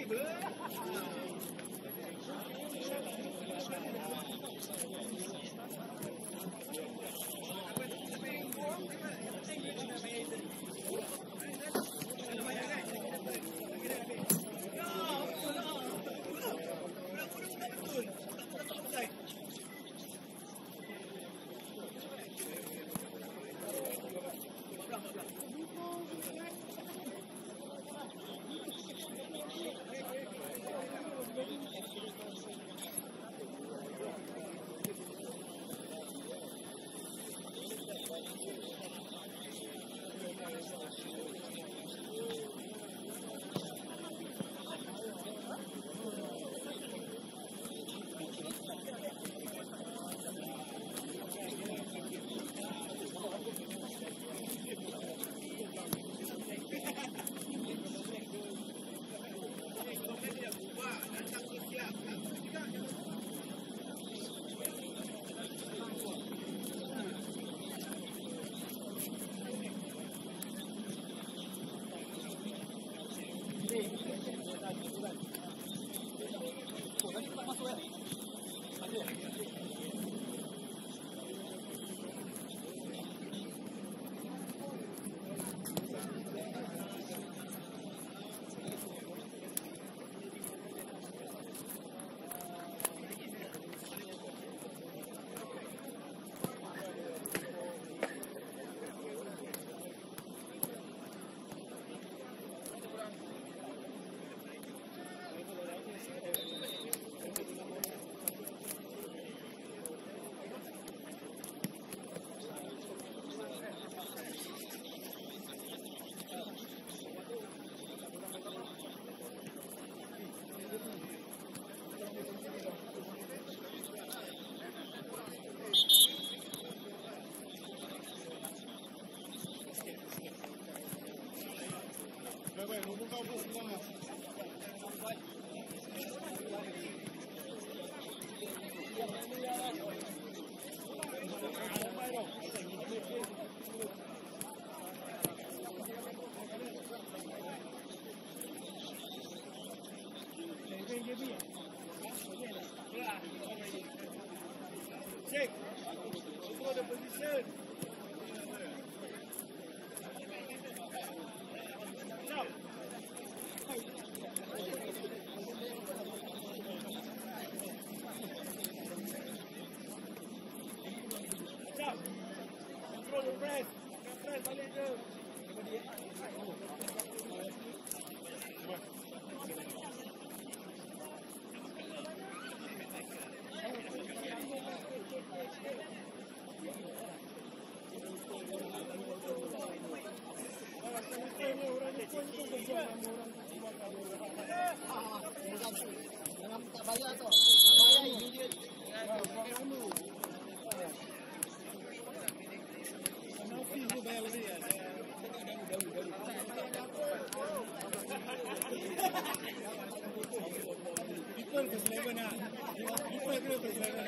Check. Control the position. Jump. Jump. Control the press. Press balik je. Jangan tak bayar tu. Tak bayar immediate. Pakai dulu. Nanti tu bayar lebih ya. People first level nak. People kena first level.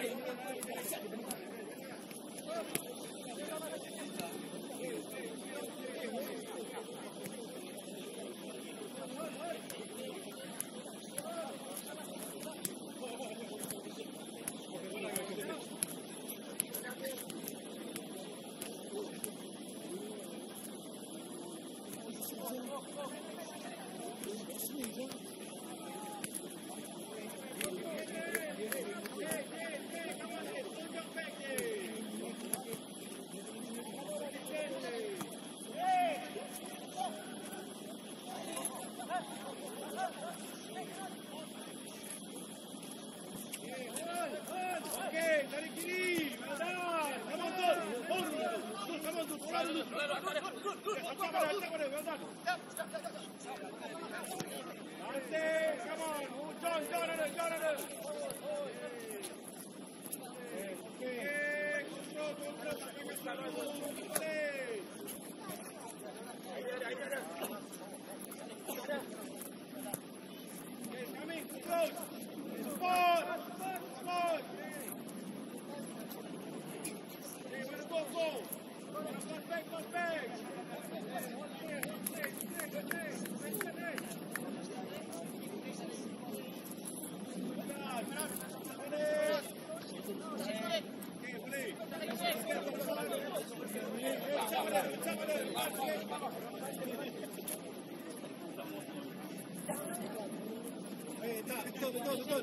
Betul.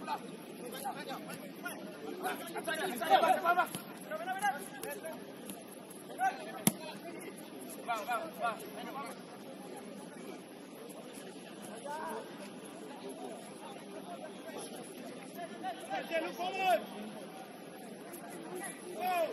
Look forward. Go.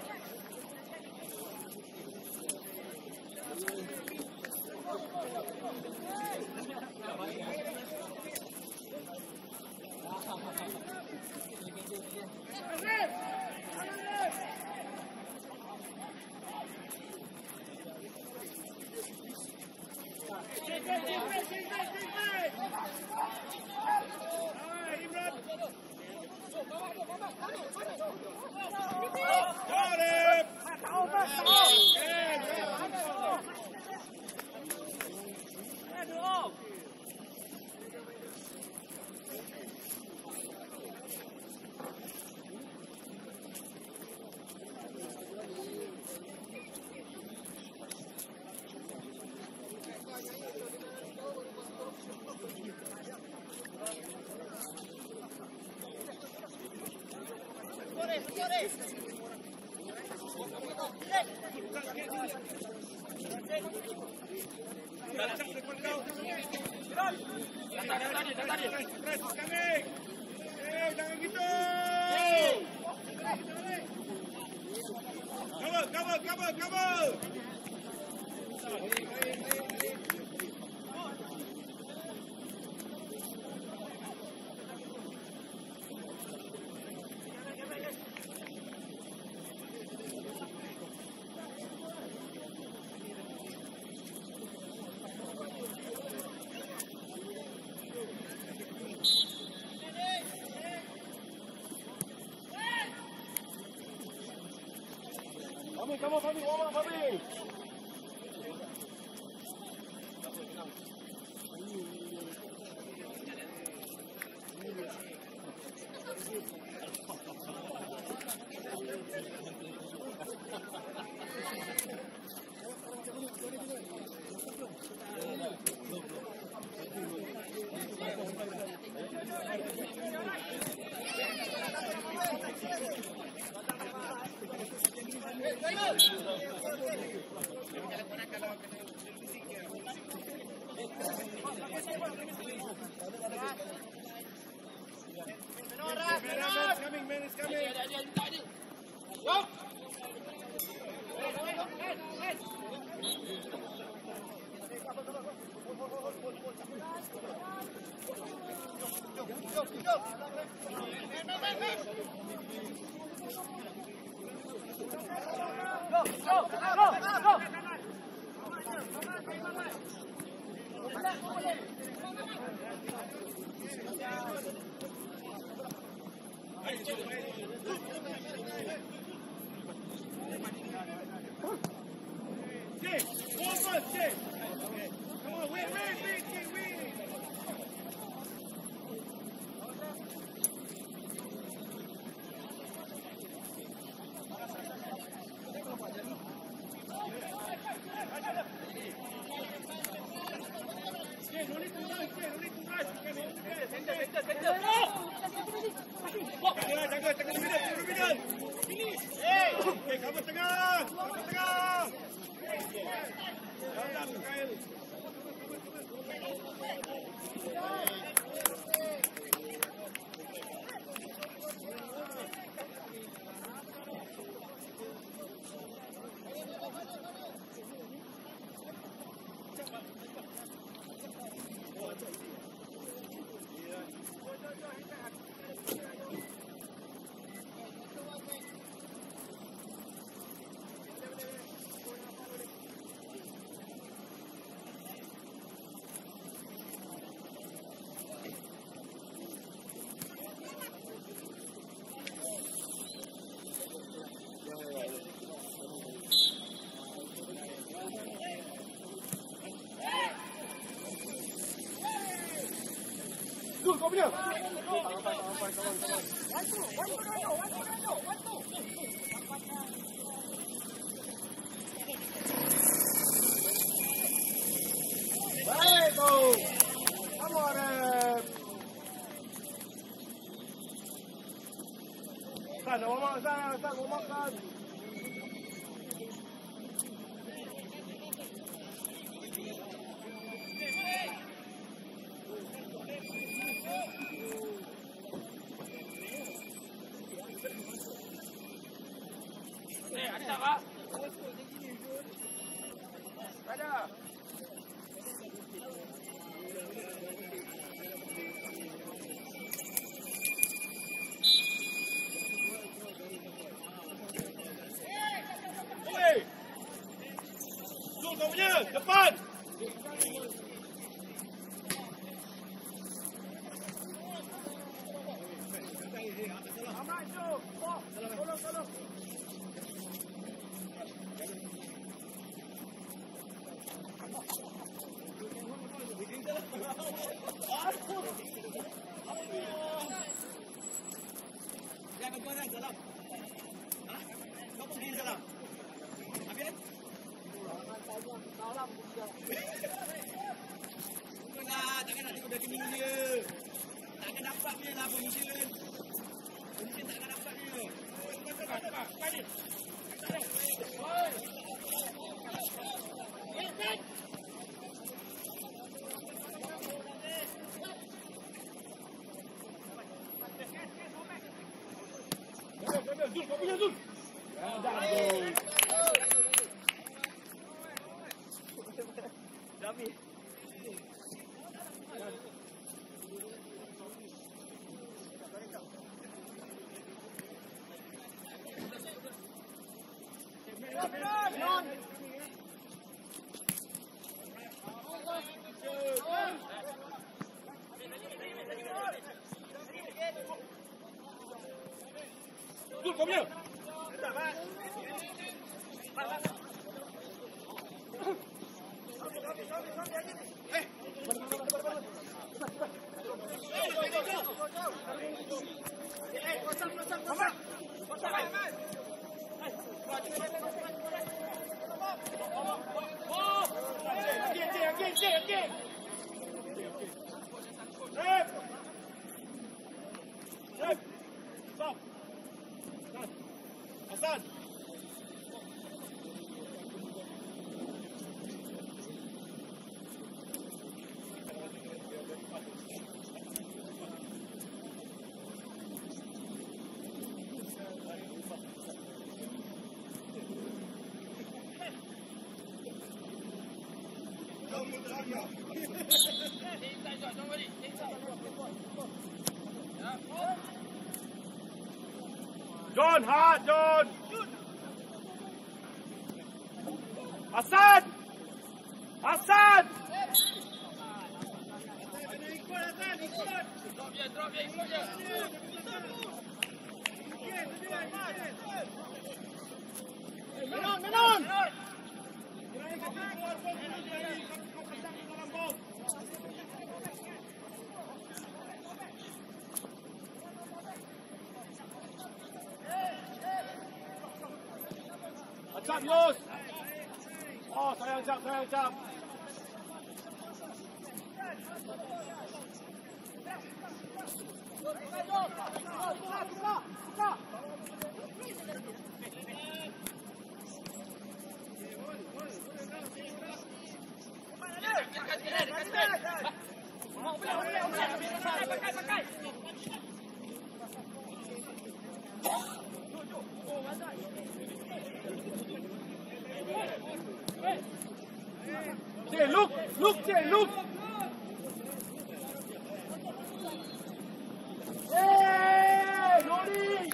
Jangan gitu. Cover. Come on, Fabi. Warm up, Fabi. Man is coming. Go. Kau punya. One, two. Hasan, Hasan, mau makan. Ada tak? Ada. Zul, kau punya, depan. Aman, Zul. Tolong. Jangan kau nak salam. Hah? Kau pergi salam. Habis? Salam juga. Bukanlah, takkan nak tengok daging minum dia. Takkan dapat dia lah penyusun. Penyusun takkan dapat dia. Kali. Zul, kau punya Zul. Dami. Zul, kau punya. Stop. Hasan. John, hard, John. Hasan. Hasan. Drop dia, ikut dia. Menon. Cap Yus. Oh, sayang cap. Pakai. Look. Hey, Nori.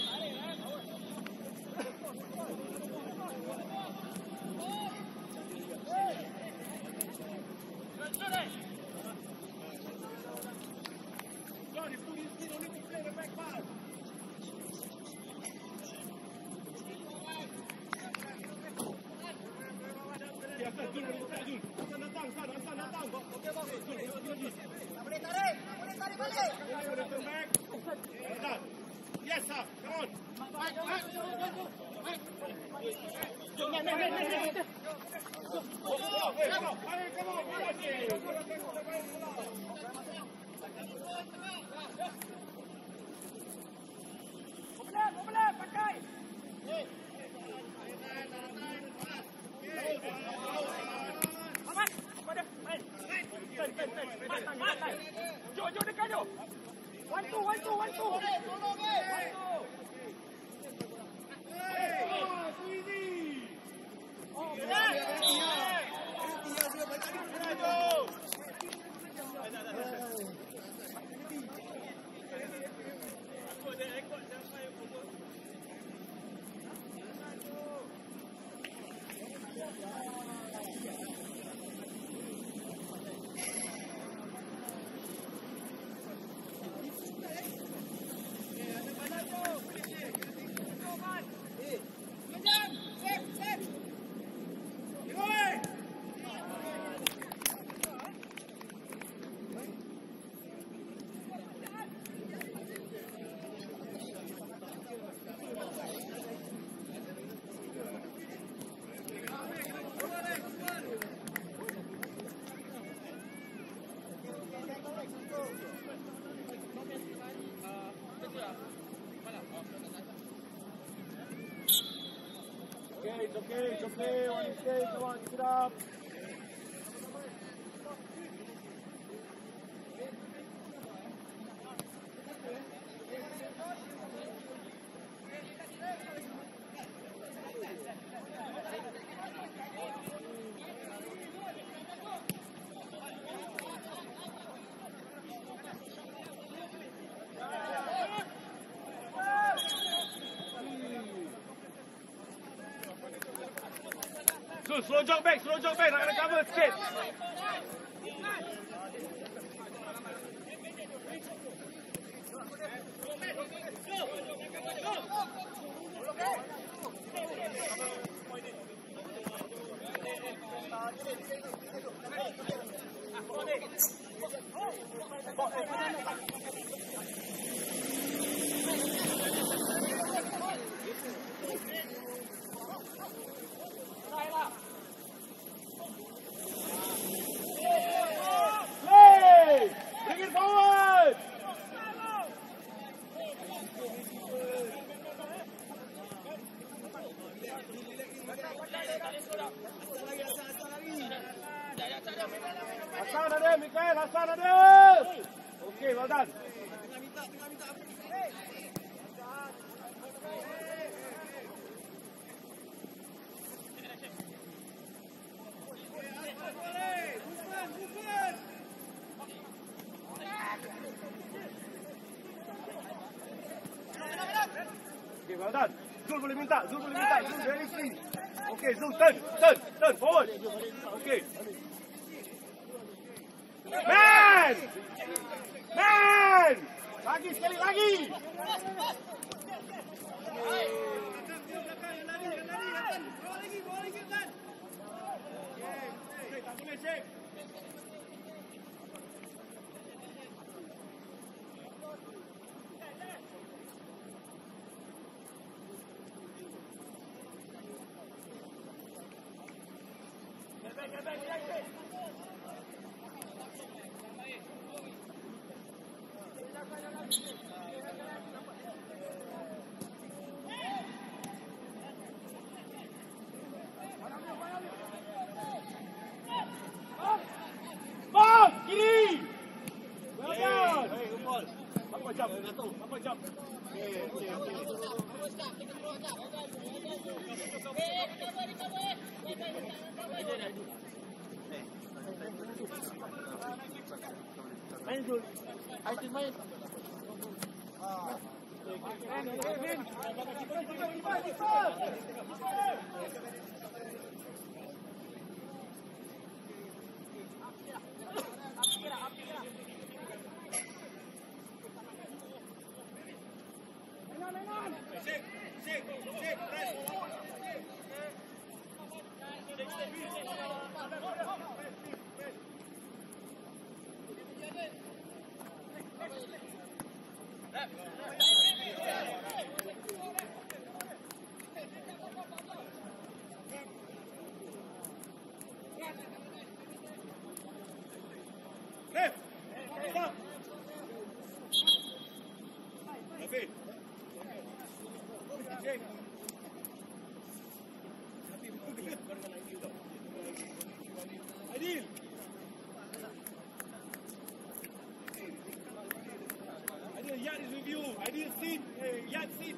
Boleh tarik balik. Yes, sir. Come on. Come on. Jom dekat jom. One two. Tolong eh. It's okay. On your stage, come on, keep it up. Slow jog back, nak kena cover sikit. Hasan ada, Mikael, Hasan ada. Okey, well done. Tengah minta. Okey, well done. Zul boleh minta. Zul very free. Okey, Zul turn forward. Okey. Man! Lagi sekali lagi. Bawa lagi kan. Tak boleh cek. Bang, kiri. Well done. Apa jam? Main Zul. Main. Adil. Rashad is with you. Ideal seat. Yard seat.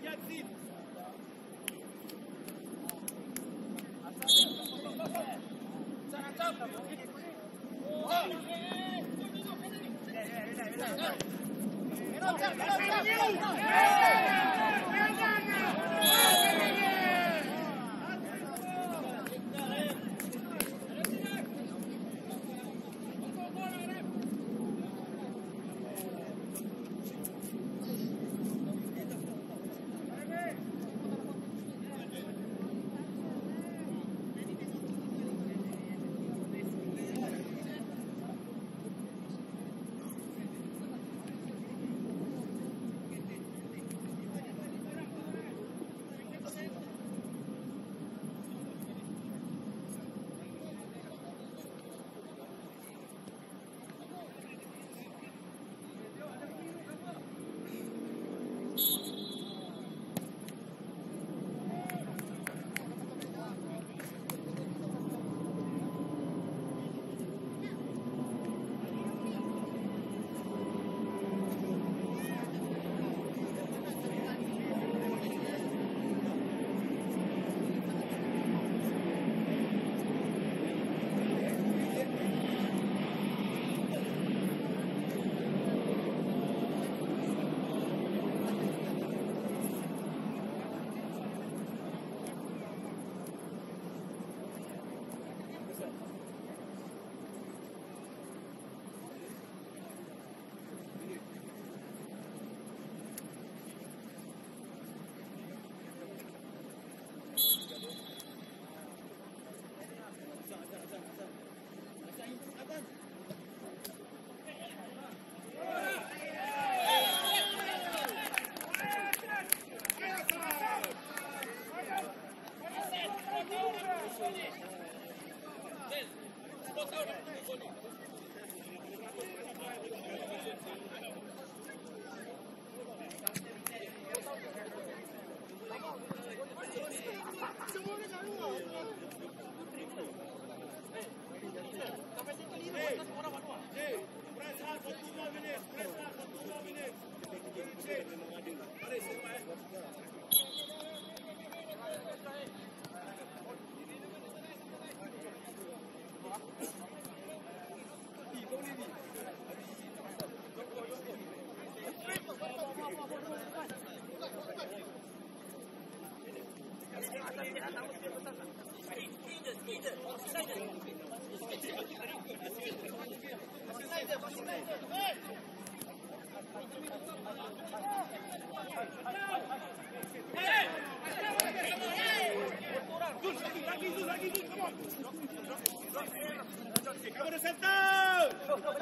Cover the center!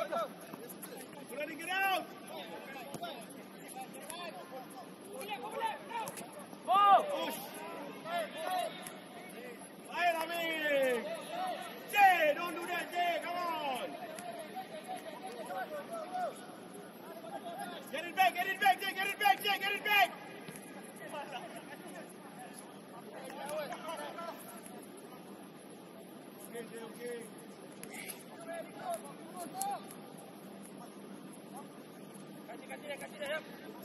Ready, get out! Push! Fire, Amir! Jay, don't do that, Jay, come on! Get it back, Jay, get it back! Okay. Kasih dia.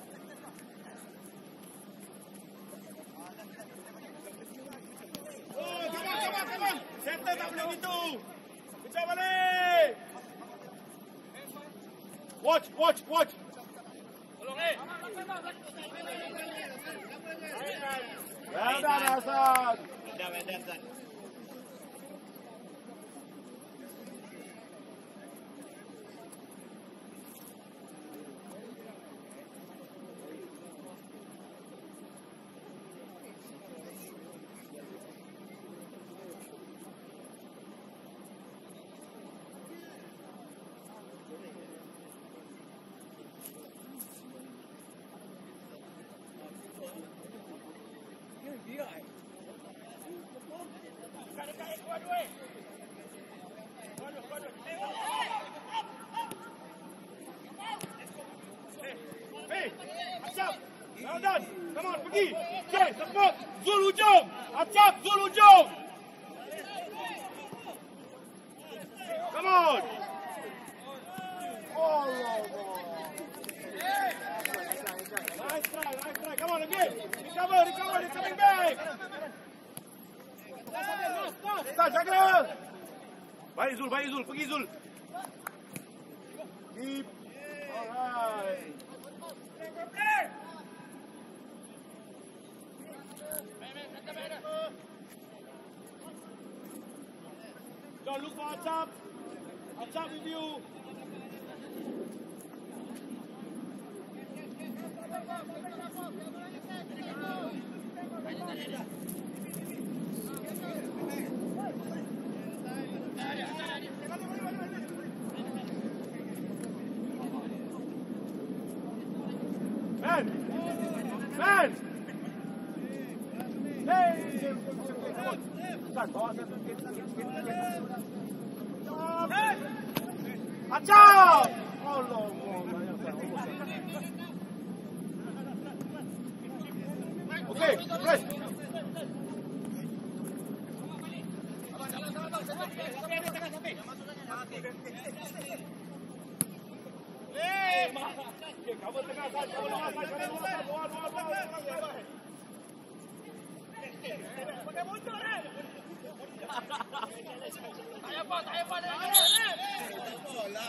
Oh, come on. Center tak boleh gitu. Kejar balik. Watch. Tolong, Well done, Hasan. Well done. Well done. Come on, pergi. Jay, support. Zul hujung. Acap, Zul hujung. Come on. Oh, baik Zul. Pergi Zul. Keep. Alright. Don't look for Achap. Achap with you. Man! Man! Hey! San, bawa saya sikit. Achap! Allah. Okay, press. Okay, cover tengah San, cover tengah San, cover tengah San. Luar. Pakai motor kan? Tak payah apa. Bola.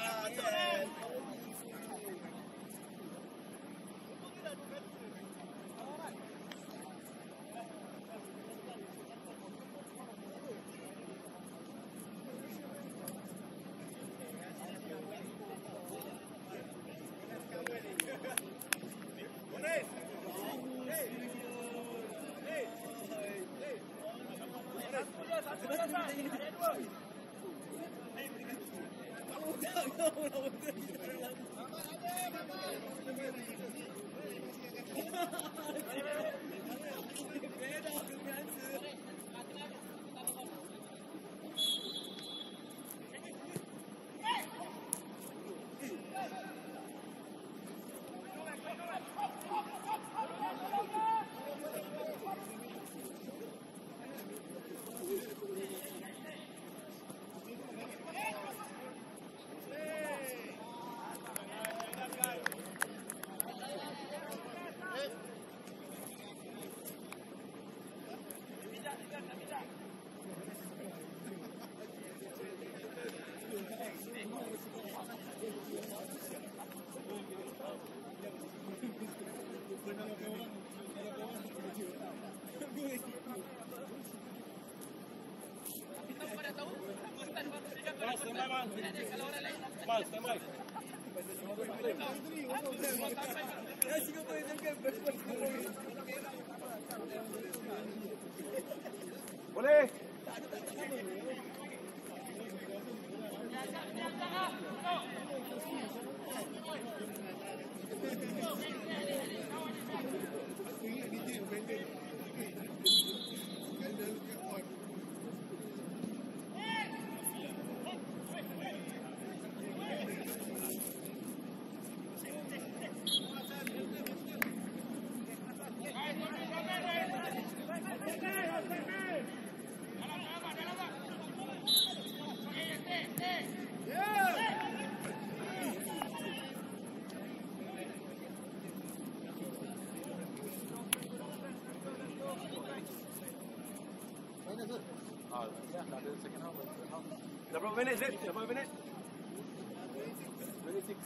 Boleh. Dah berapa minit, Zed? Dah berapa minit? 26.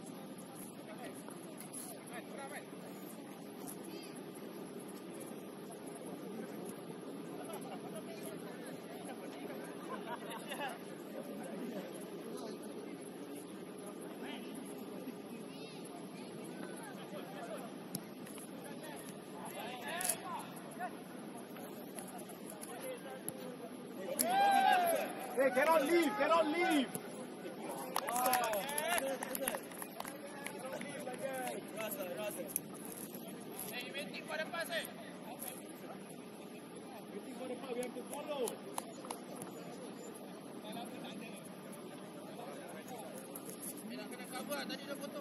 Hey, cannot leave. Hey, waiting for the pass, eh? Waiting for the pass, we have to follow. Nak kena cover, tadi dah potong.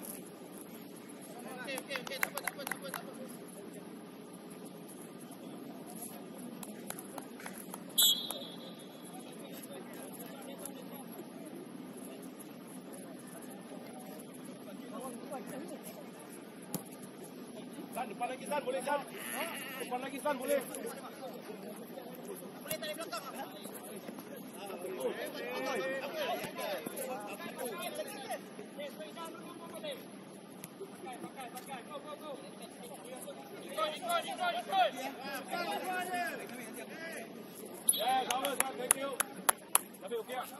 Okey, tak apa. San, depan lagi San, boleh San. Depan lagi San, boleh. Boleh tak di belakang? Ya, sama, thank you. Tapi okey ah.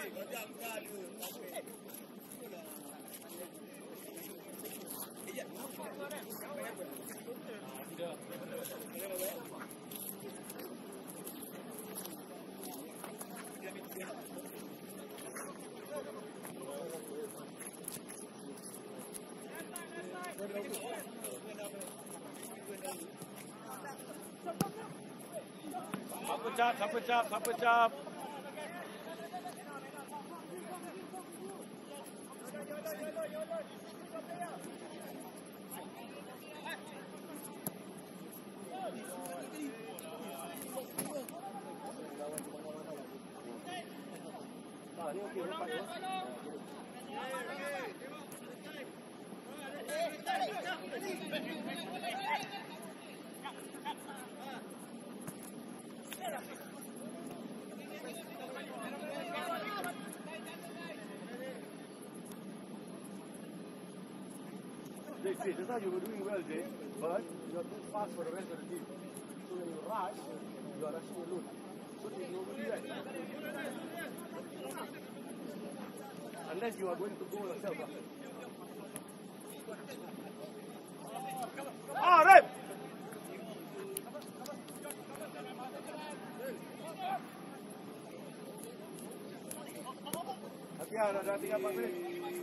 Siapa cap. Jay, just now you were doing well, Jay, but you are too fast for the rest of the team. So when you rush, you are rushing alone. So you overdo that. Unless you are going to go yourself. Ah, right! Hati-hati, dah tinggal 4 minit.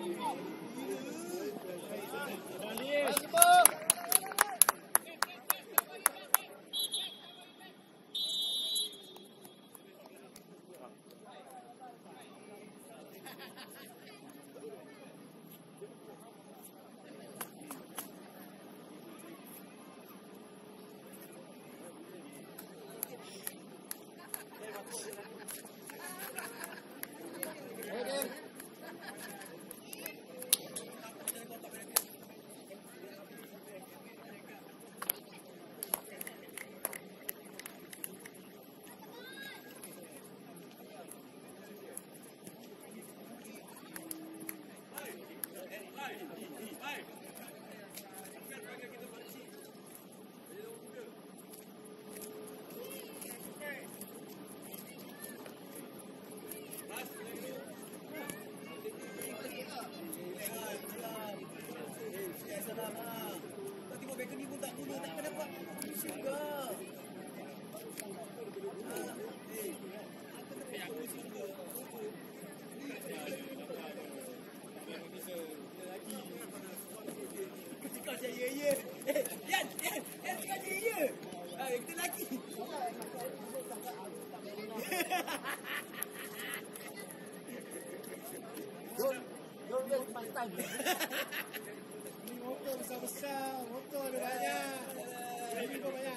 Don't waste my time. Ini motor besar-besar, motor ada banyak. Ini kau banyak.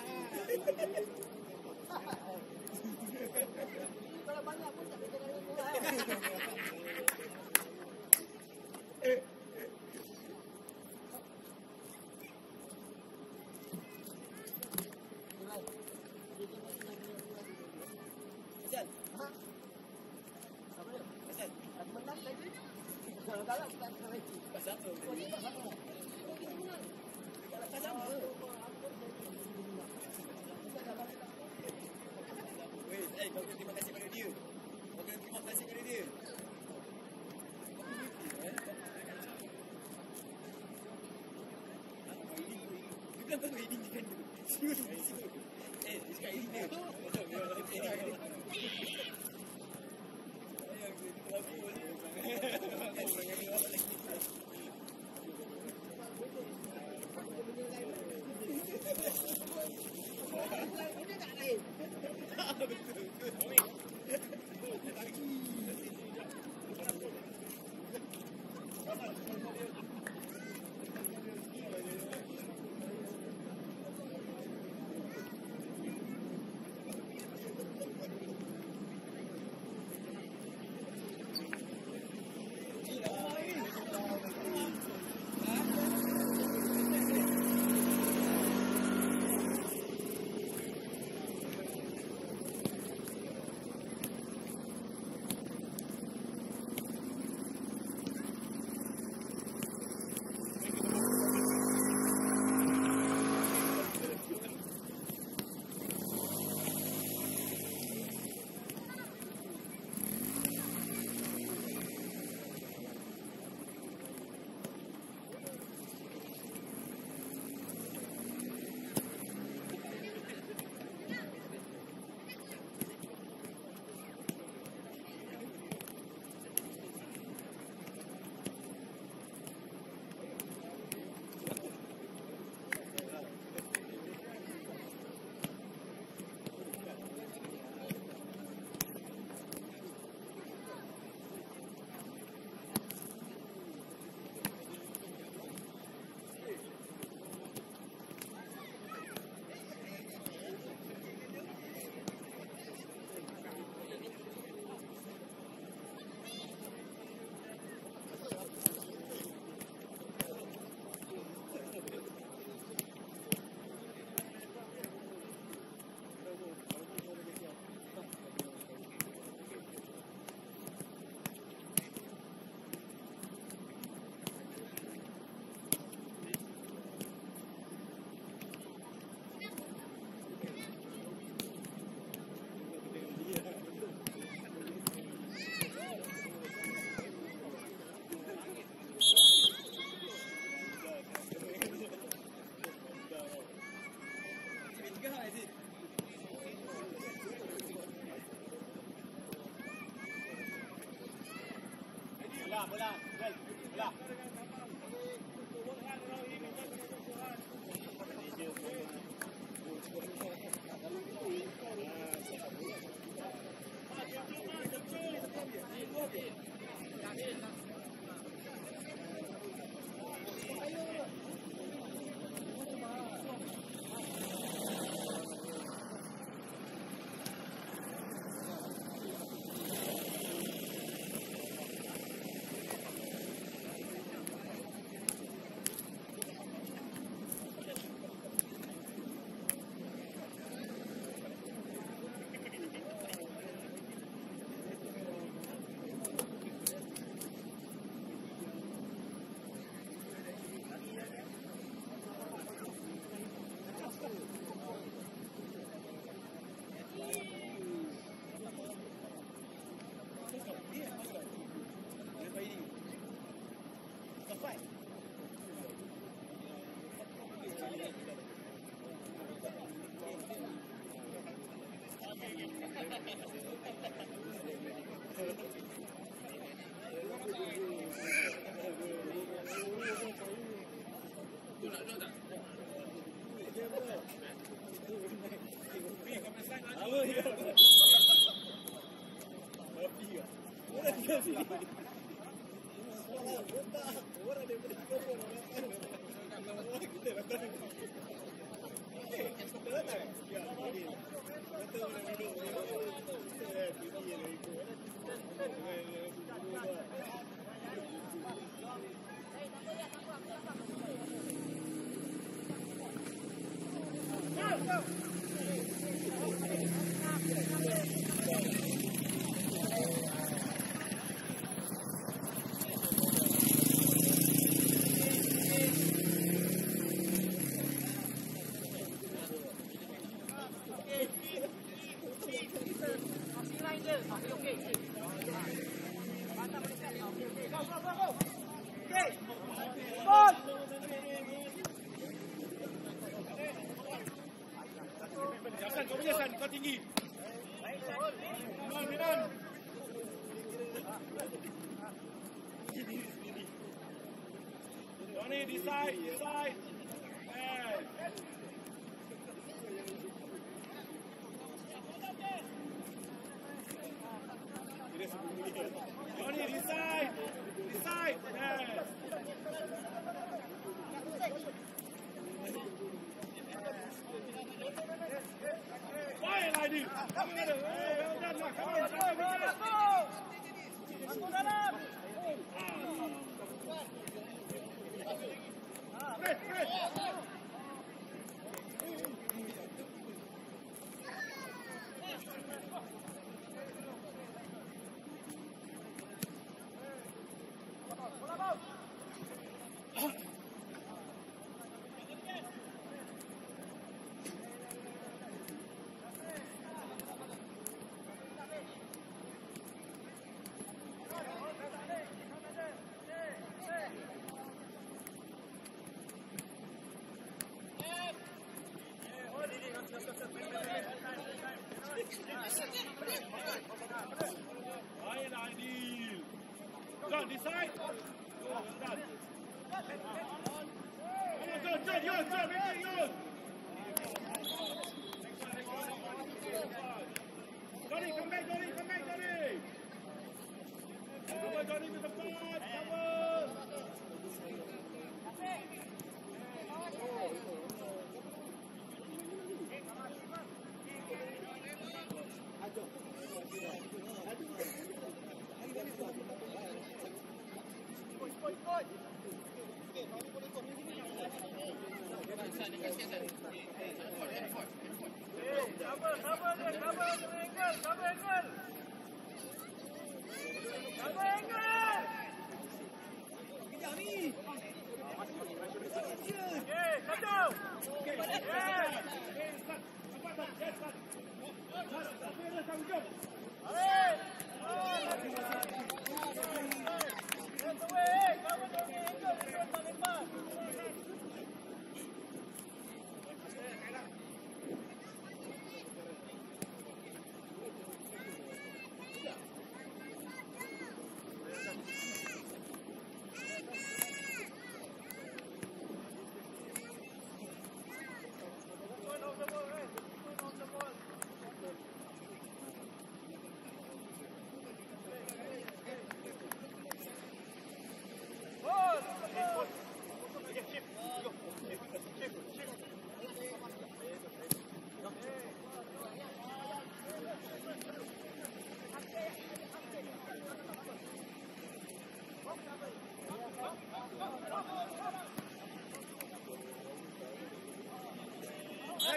Kalau banyak pun tak boleh dengan itu. Hasan. Ha? Apa dia? Hasan. Aku menang lagi. Kalau kalah kita akan lagi. Pasal apa? Pasal apa? Weh, kau kena terima kasih pada dia. Kau kena terima kasih pada dia. Bukan kau ini kan. Serius. Dia cakap ini dia. bola. Bola. Kau tinggi. Minan. Johnny, decide. Hey. Johnny, decide. Yes. Why, lady? Come on, John, decide. John. John. Johnny, come back, Johnny. Come on, Johnny, to the front. Come on.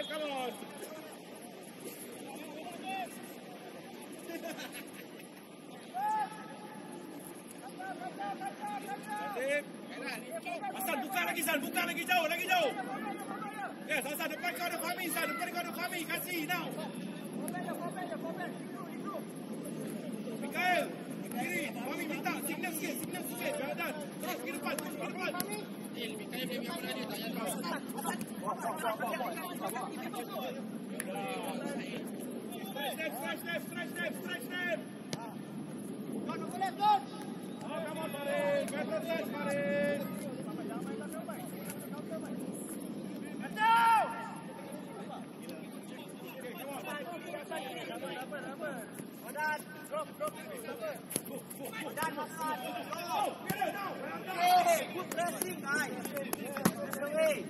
come on. Hasan, buka lagi San, buka lagi jauh, lagi jauh. Yes, Hasan, depan kau ada Fahmi, San, depan kau ada Fahmi, kasih now. Mikael, kiri, Fahmi minta, signal sikit, jangan. Terus pergi depan, Mikael dia biar bola dia tak payah terus. Stretch them. Don't go left, don't. Oh, come on, Farid. Better left, Farid. Good pressing, guys. That's the way.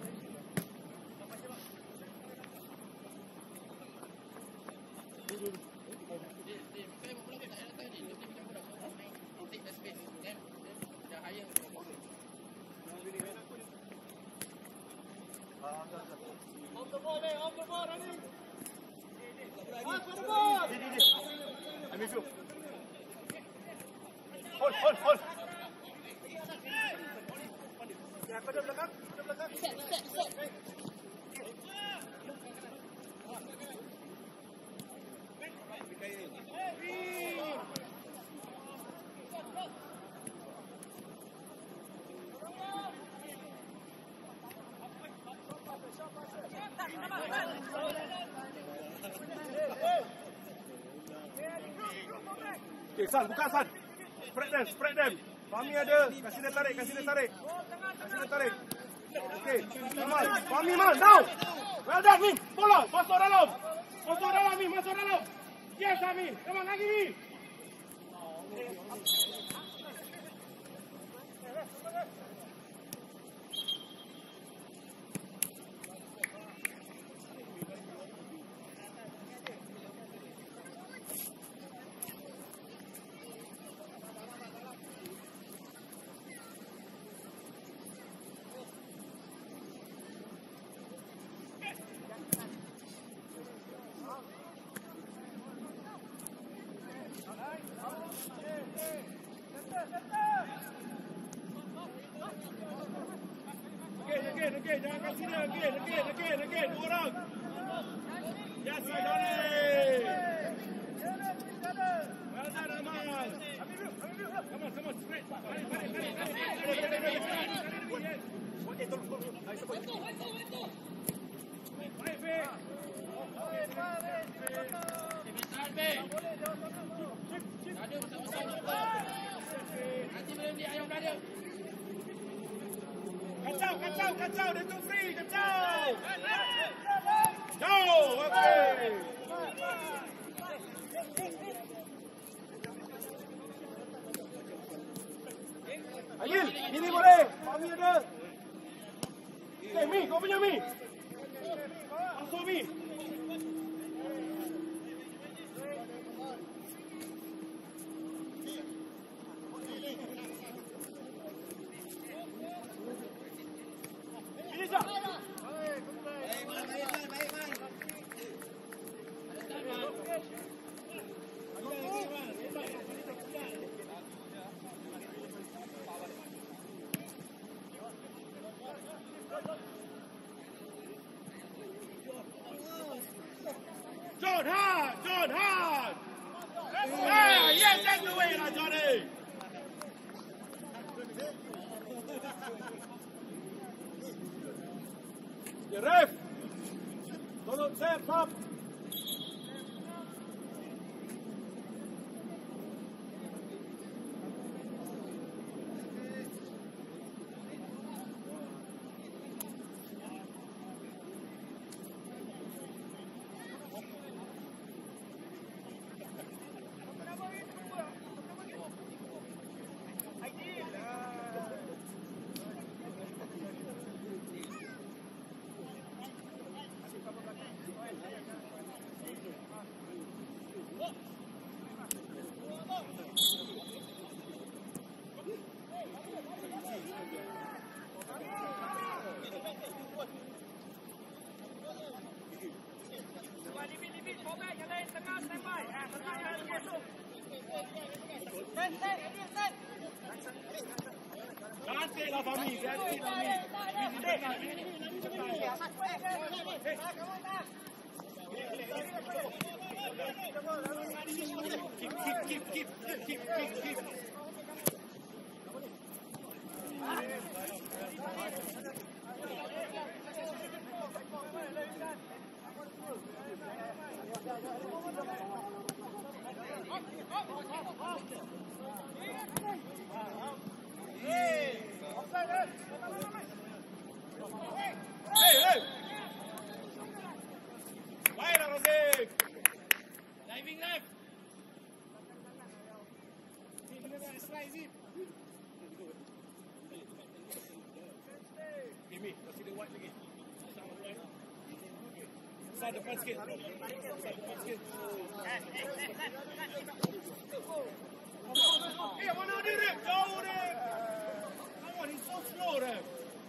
Mikael bola dia tak payah datang ni. Dia pinjam bola. Take the space. Then dia hire. Off the ball, running. Pass for the ball. I miss you. Hold. Ya, pada belakang. Set. Okay, San, buka San. Spread them. Fahmi ada. Kasih dia tarik. Okay, come on. Fahmi, man, now. Well done, Min. Bola, masuk dalam, Min, masuk dalam. Yes, Amin. Come on, lagi, Min. Again, jangan kasih dia, again, 2 orang. Yes, Johnny. Well done, Amal. Come on, straight. Nanti belum dia ayam berada. Kacau, dia tu free, kacau. Jauh, okay. Agil, ini boleh. Fahmi ada. Mi, kau punya Mi. Masuk Mi. John Hart. Yes, that's the way, Johnny. Ya, ref. Tolong set up. Cantiklah Fahmi, cantik Fahmi. Keep. Hey! Baiklah Razik. Diving left. Kimi, kasih dia white lagi. Besar depan sikit. Mana dia, Rip? Jauh, Rip. Come on, he's so slow, Rip.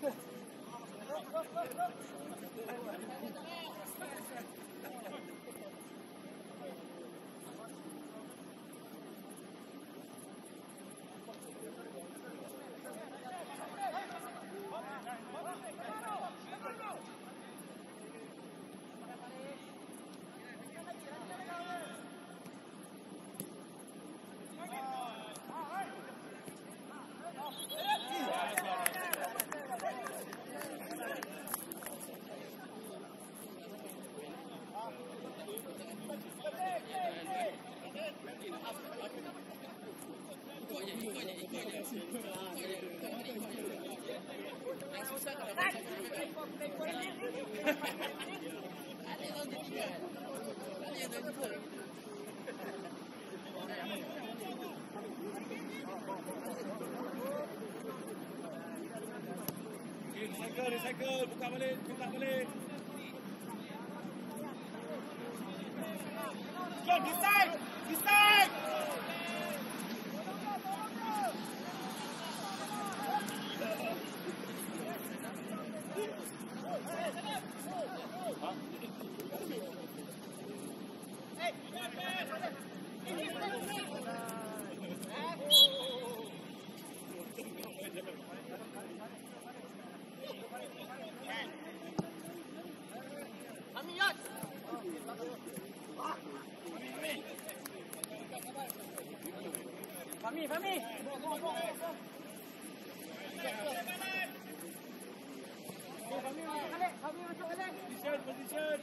Yang susah kalau macam ni. Ada yang dia tinggal. Ada yang dia tinggal. Recycle, buka balik. Go, decide! Fahmi. Fahmi masuk balik. Position.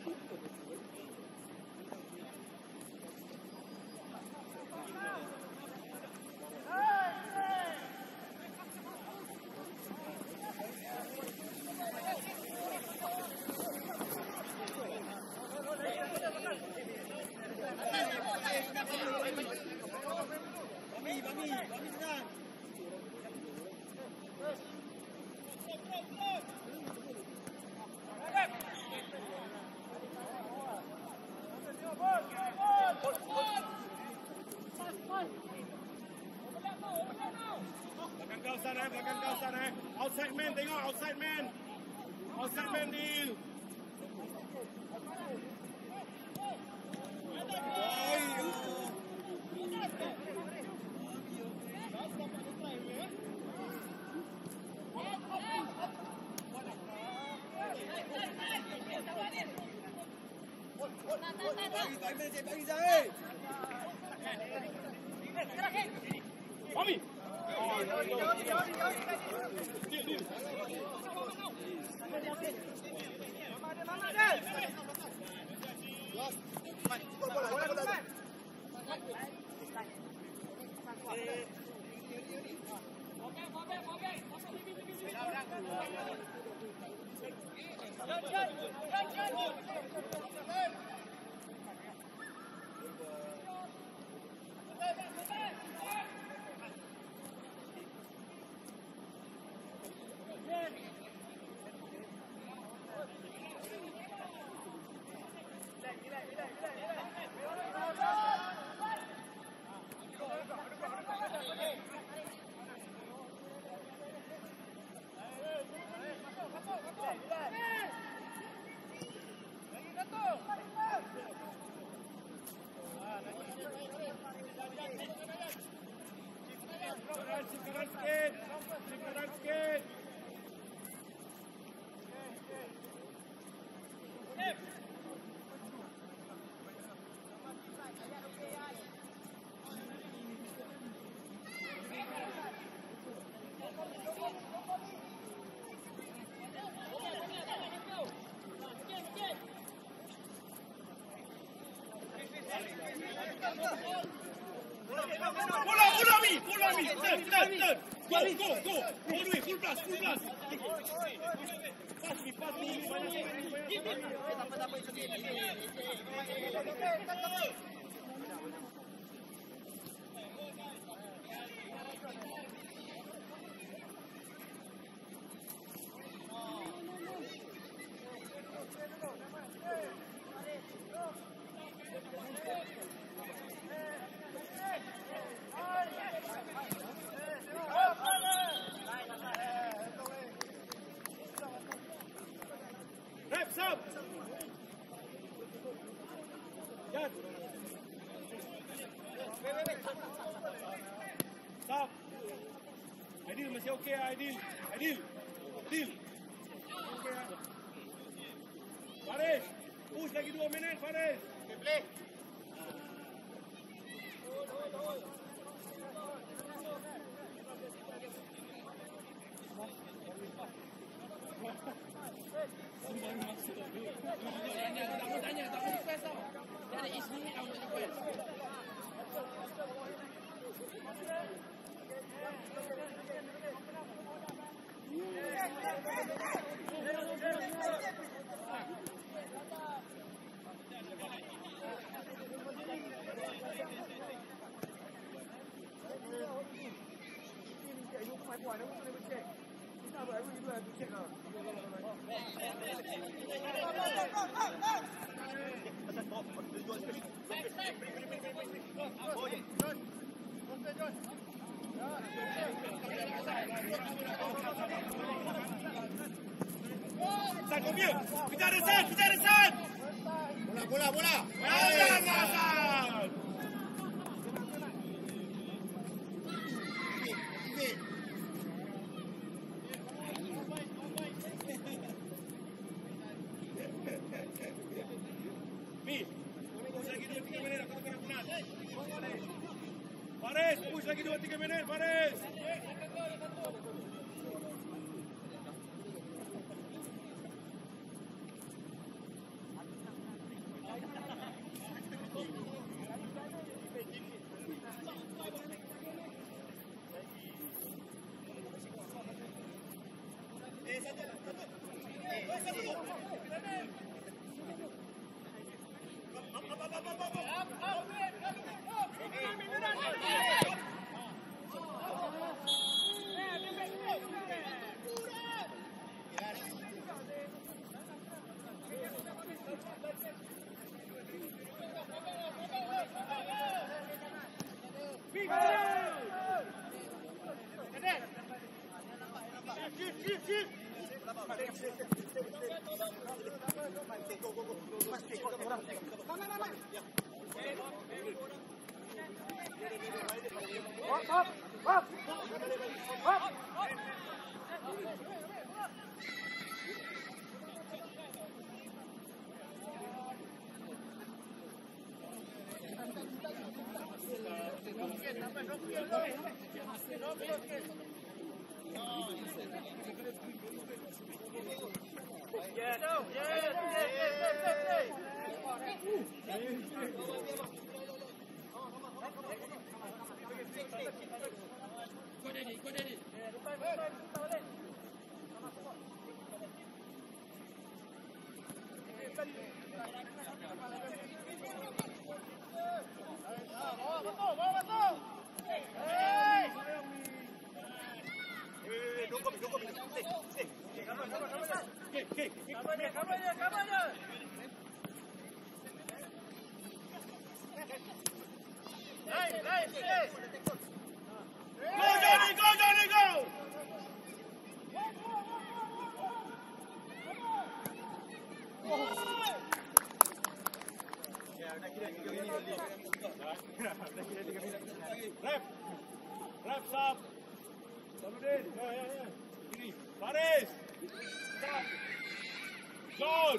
Bami senang. Belakang kau sana. Outside man, tengok outside man. Outside man deal. Bagi Zahid. Mami. Bola Mi. Turn. Go. All the way, full blast. Pass me. Reps up. Yan. Stop. Aidil masih okey Aidil. Okay. Faris, push lagi 2 minit Faris. Play. Tak mau tanya, tak mau request tau. Dia ada is minute aku nak request. San, go mieux. Putain de San. Bola. San. Mi, push lagi 2-3 minit aku akan penat. Faris, push lagi 2-3 minit Faris. Go Daddy. Go Johnny, go! Rep, stop. Saluddin, ya. Kiri. Faris. Stop. John.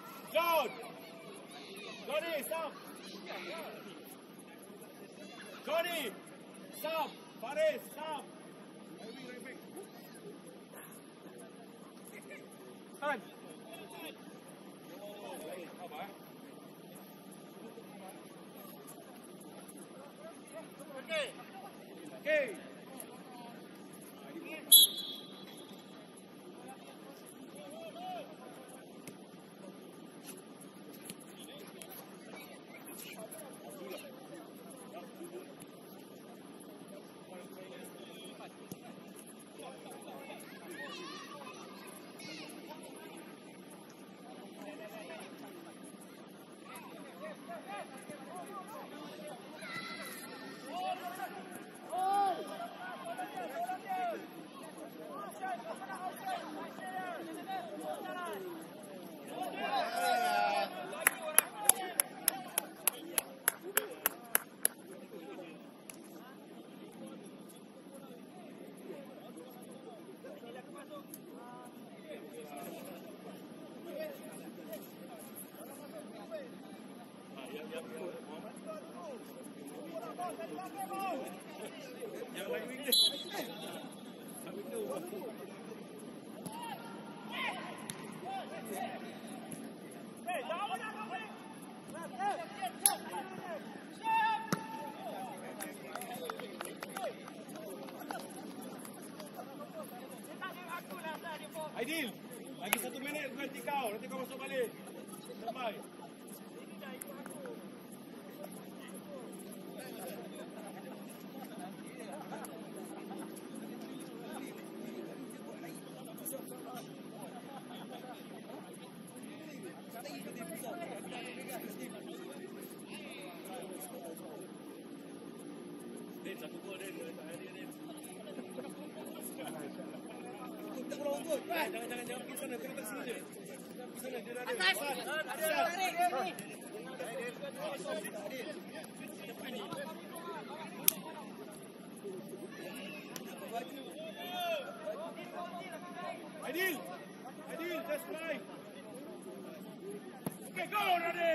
Johnny, stop. Johnny, stop. Faris, stop. San. Okey. Yang lain wing dia. Sampai tu. Aidil, lagi 1 minit ganti kau. Nanti kau masuk balik. Sampai. Satu gol dia. Jangan pergi sana, pergi sini je. Pergi sana, dia ada. Aidil, that's right. Okay, go, Radhe.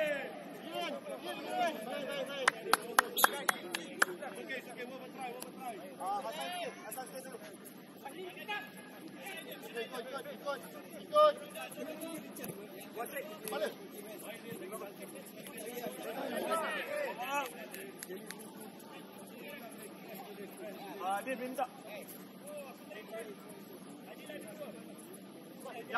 Okay, move and try. Ikut. Balik. Dia minta. Yap.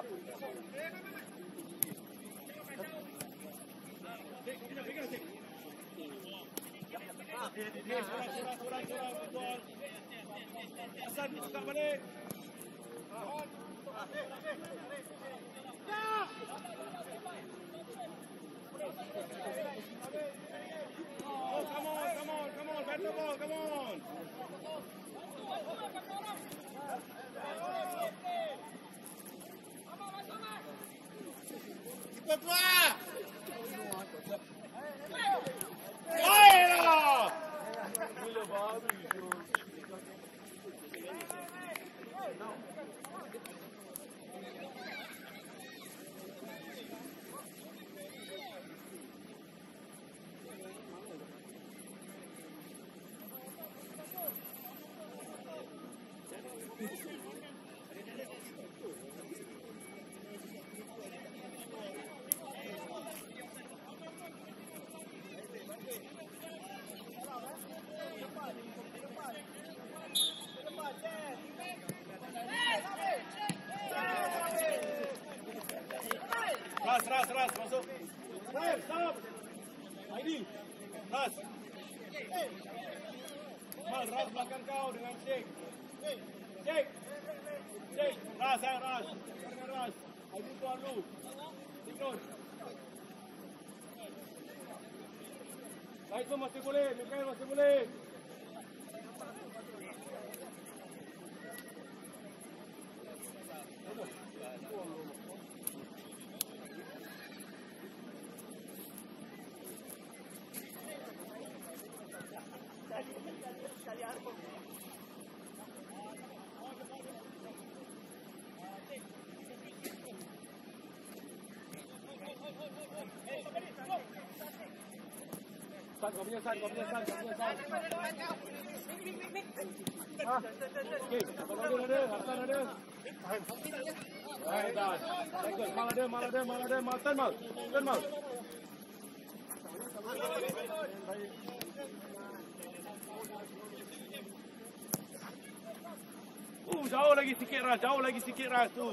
Kurang. Hasan, buka balik. Oh, come on, better ball, come on. Cepat lah. Ayolah. Gila babi tu. Ras, masuk. Stop. Aidil. Ras. Ras belakang kau dengan Sheikh. Sheikh. Ras. Dengan Ras. Aidil tuan lu. Ikut. Baik tu masih boleh. Mikael masih boleh. Kau punya san. Okey, abang ada, Hasan ada. Baik, dah. Baik, mal ada. Turn mal. Jauh lagi sikit Ras, jauh lagi sikit Ras tu.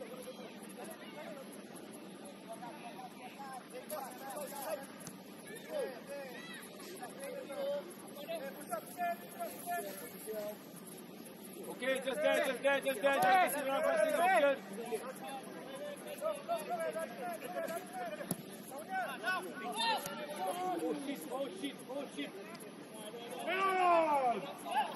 Okay, just there. Just pressing option. Oh shit. Hello!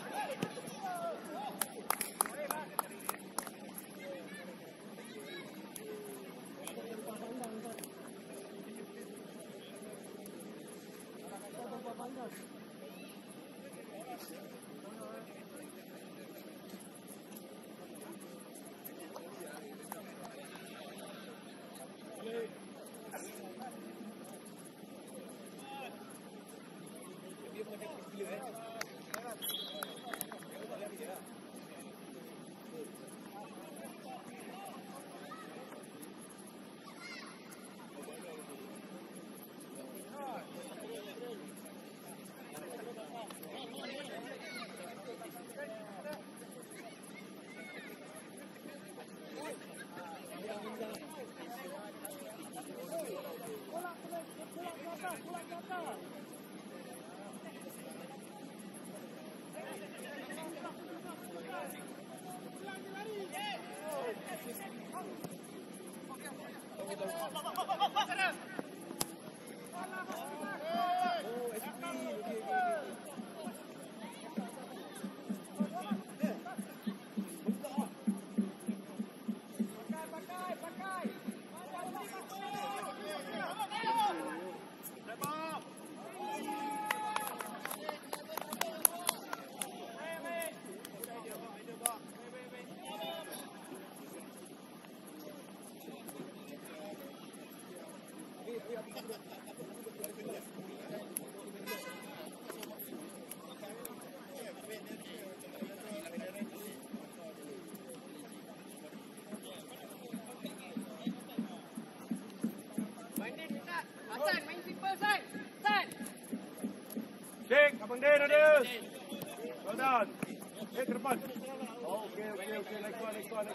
Cek, Abang Den ada. Well done. Cek ke depan. Oh, okay. Next one.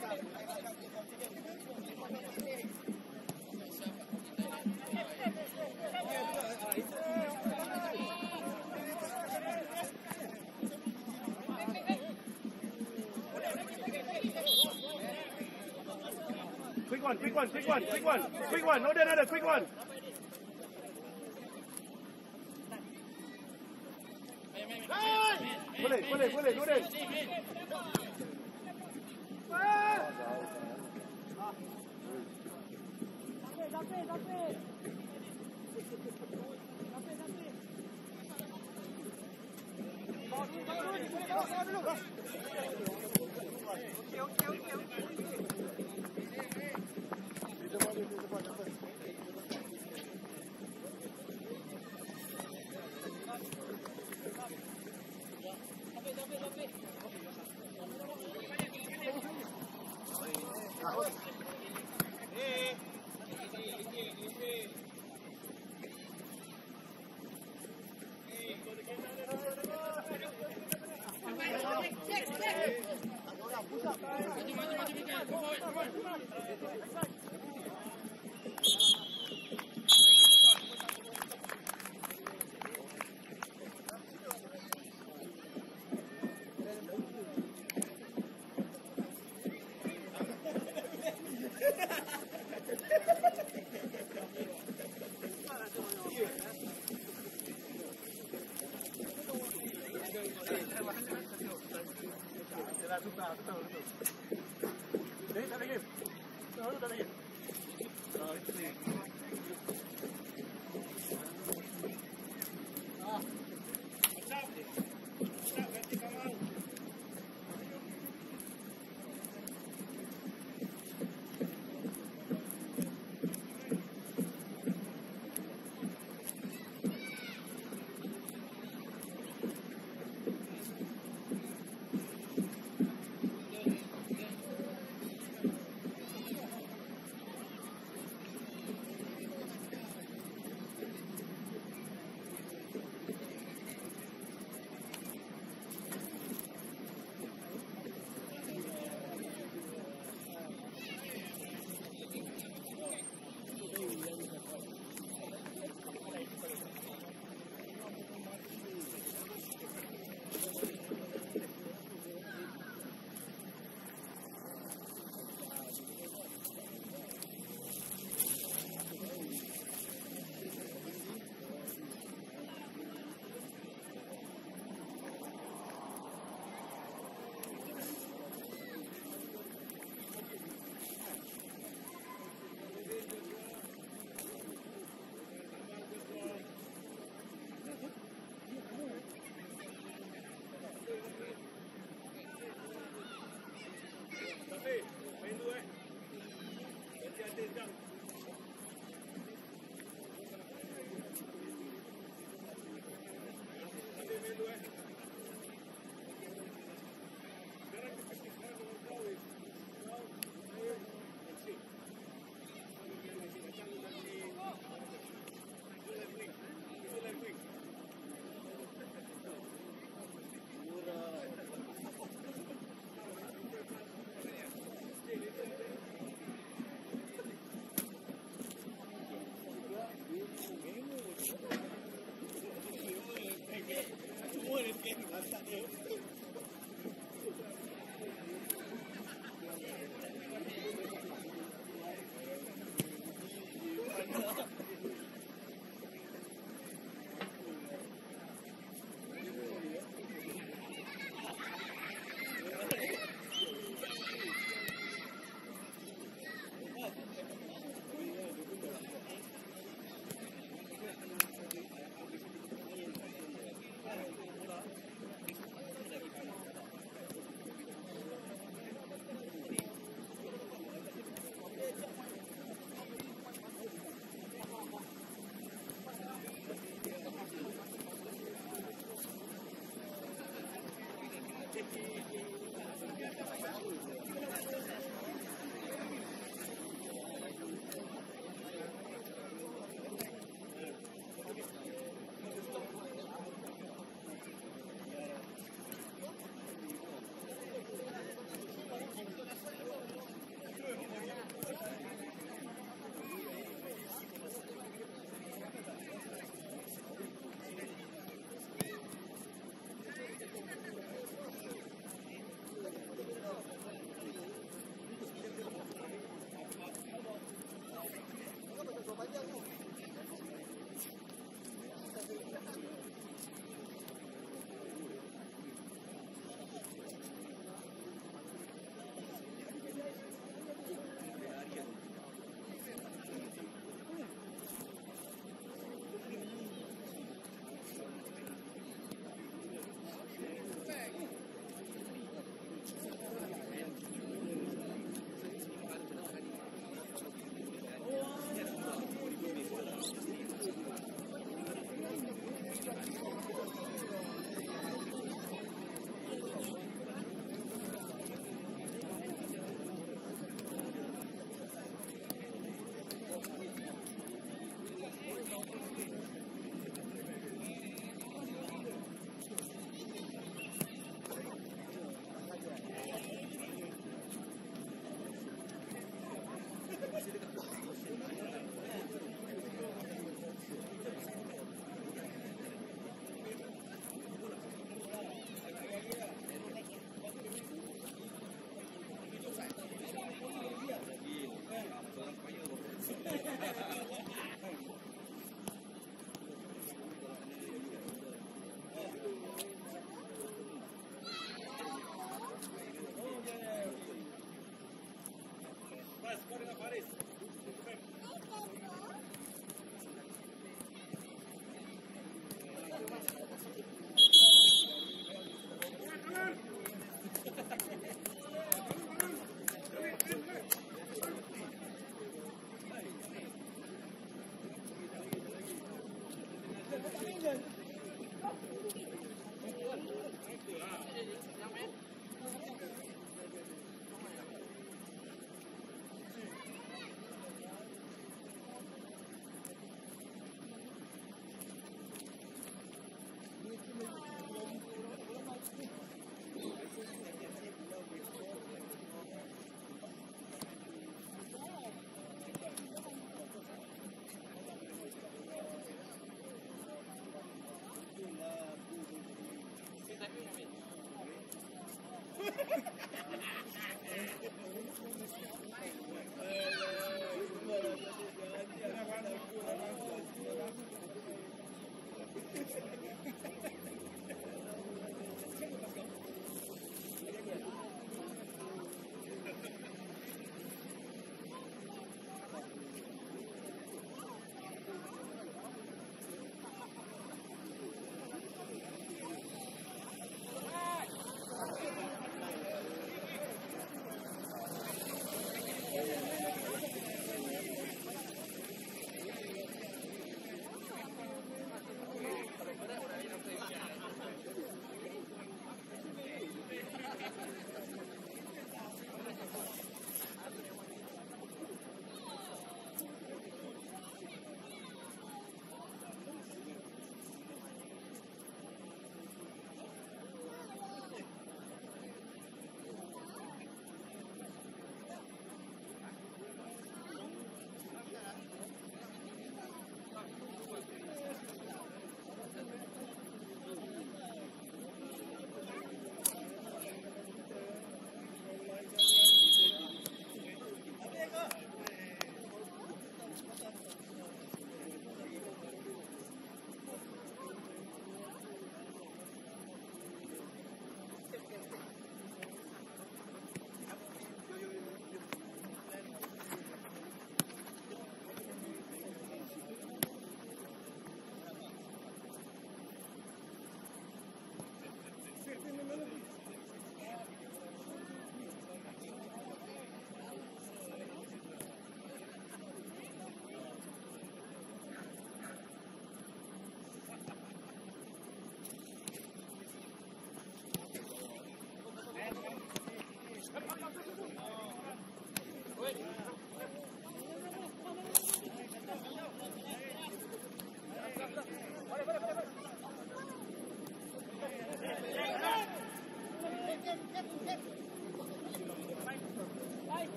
Quick one. No, another quick one. Boleh, Nurdin.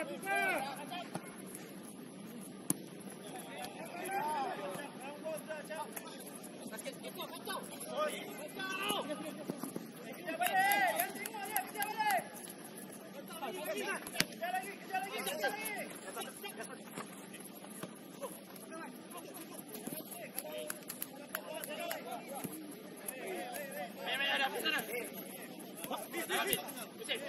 Basket itu kacau. Kejar balik. Yang tengok dia, kejar balik. Kejar lagi. Ada apa sana? Pusing.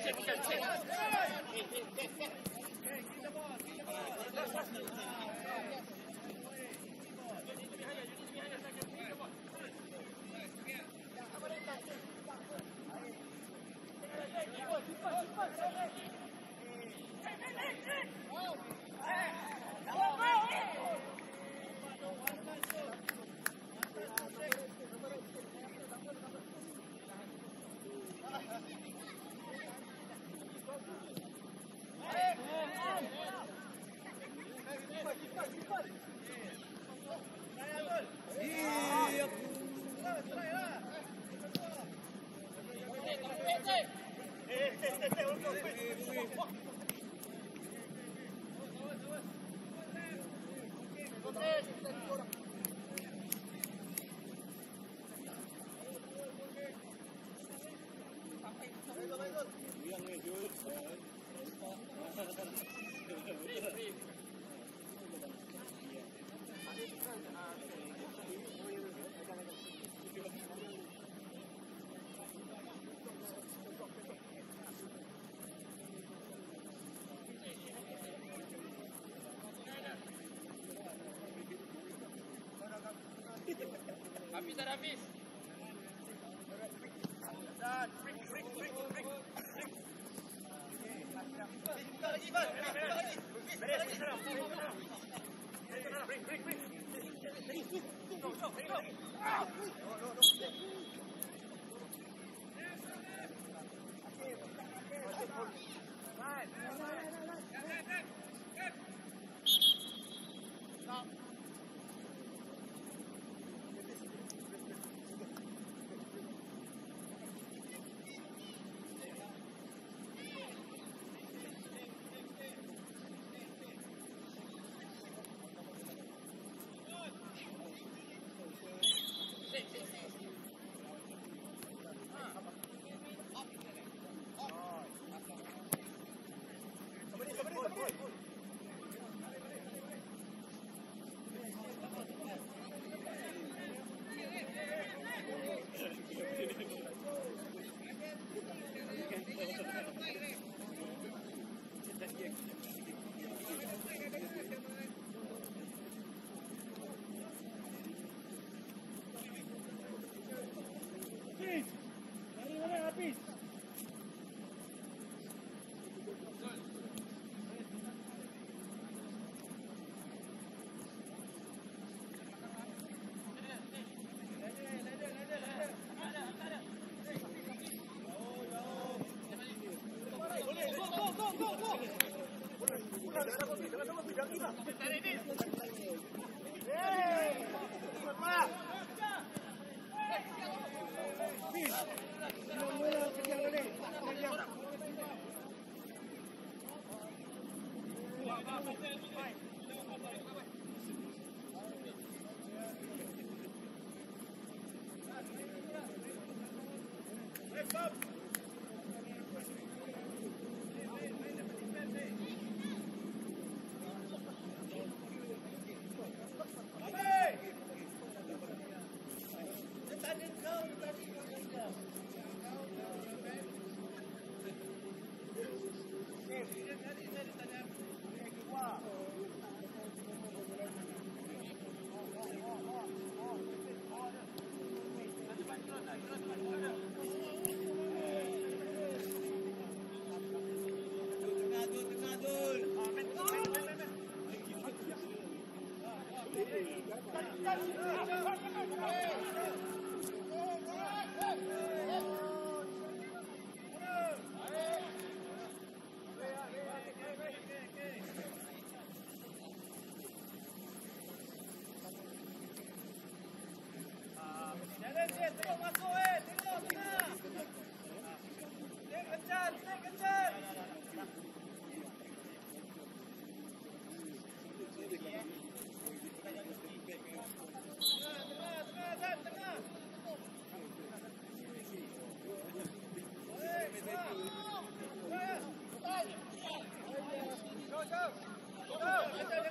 Habis.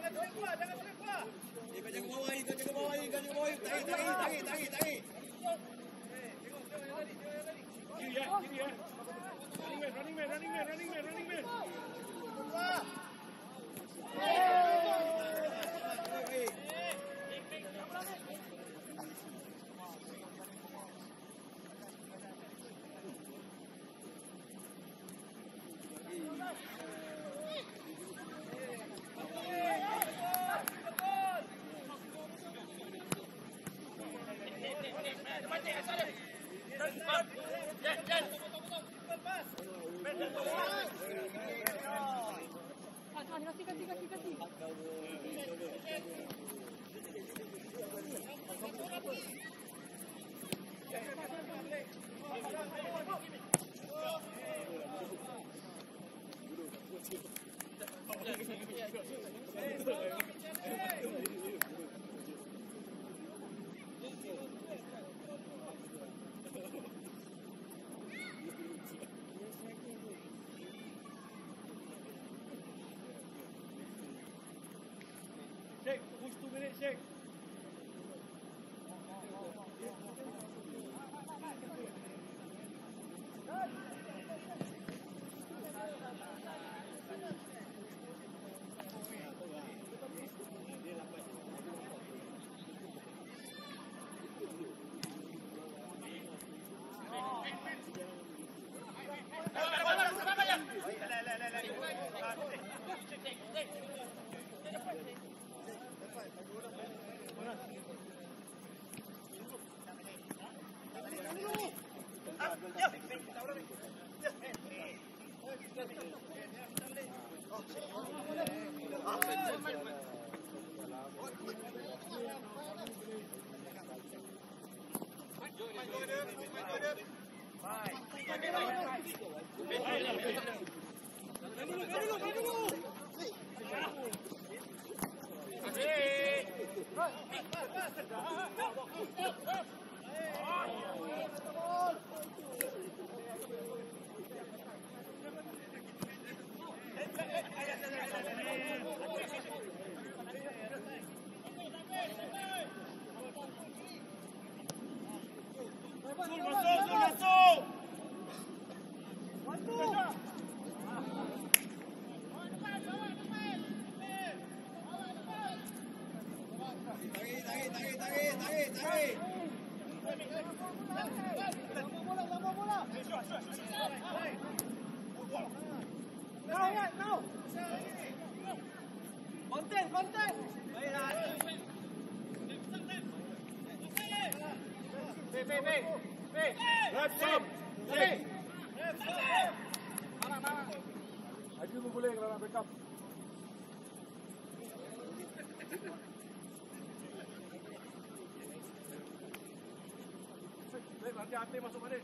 Kau jaga bawah ni, kau jaga bawah ni, kau jaga bawah ni. Tarik. Kiri ya. Running man. Shake, push 2 minutes, shake. Tarik. Now. Konten. Baiklah. Baik. Stop. Haji pun boleh kalau nak backup. Nanti hati masuk balik.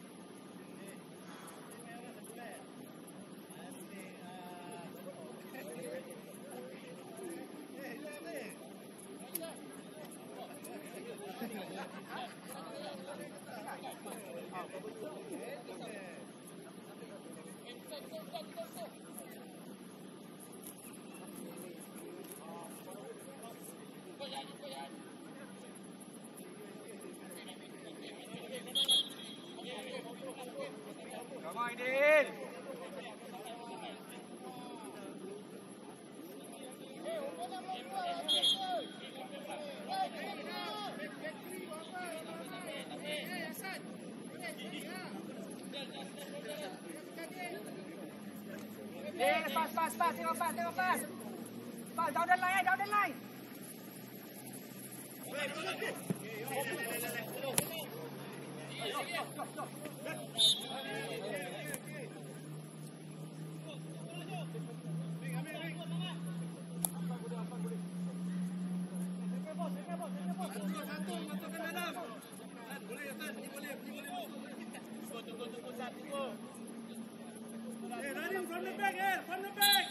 Come on, Aidil. Pass, tengok pass. Pass, down the line. Running from the back. Running from the back.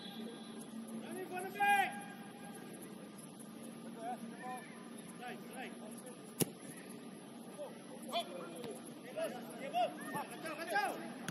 Right. Kacau.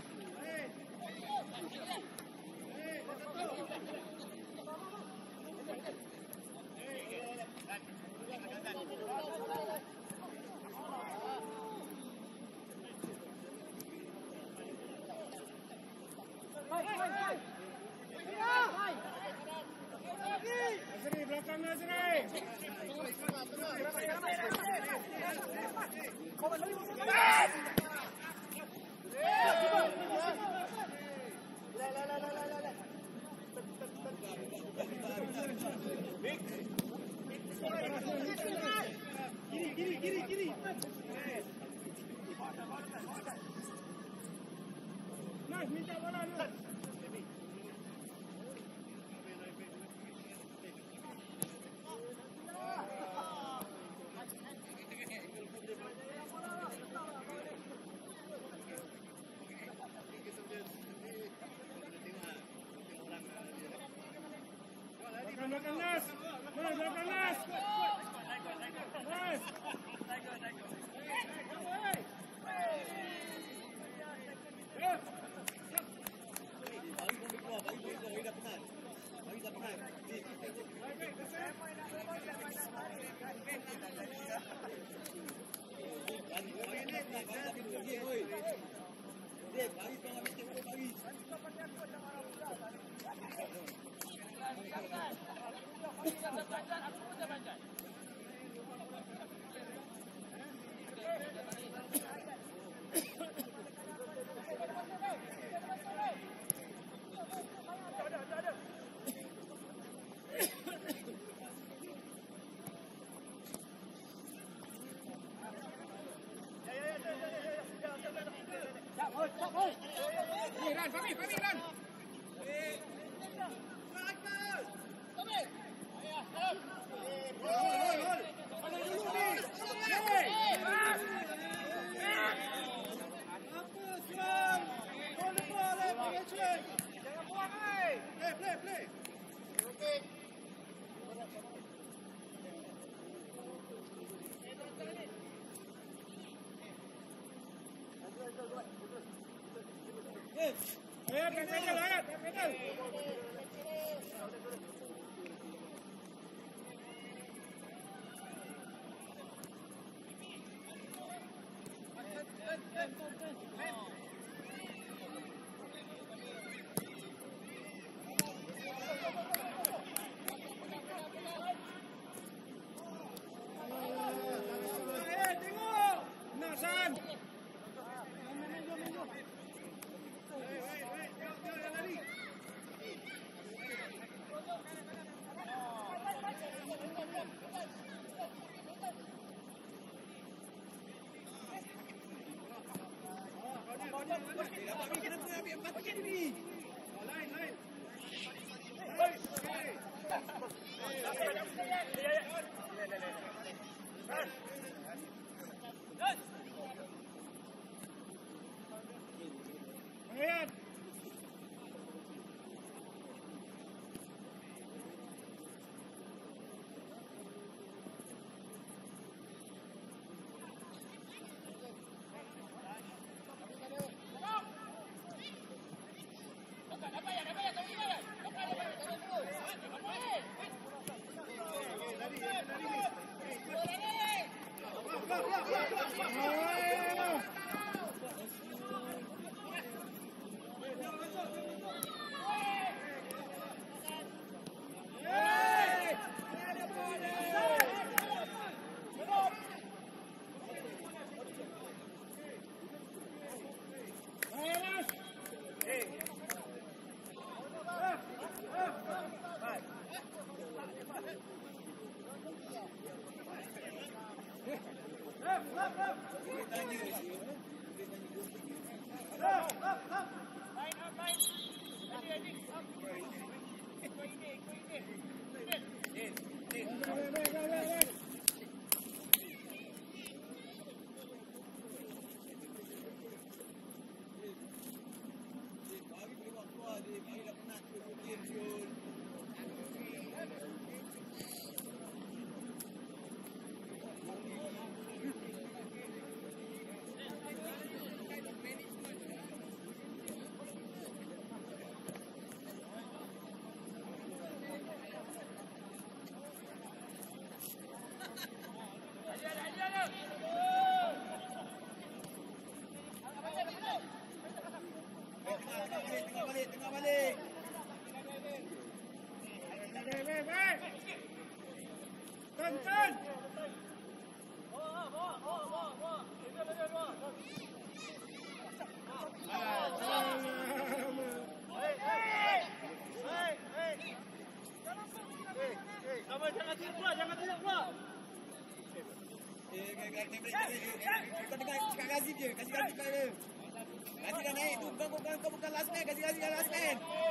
Kiri. Nice, minta bola ni. Belakang Nas. Belakang Nas. Nice. Jangan keluar, jangan keluar. Kau dengar cakap Razif je. Kasih Razif dia. Razif dah naik tu. Kau bukan last man. Kasih Razif dah last man.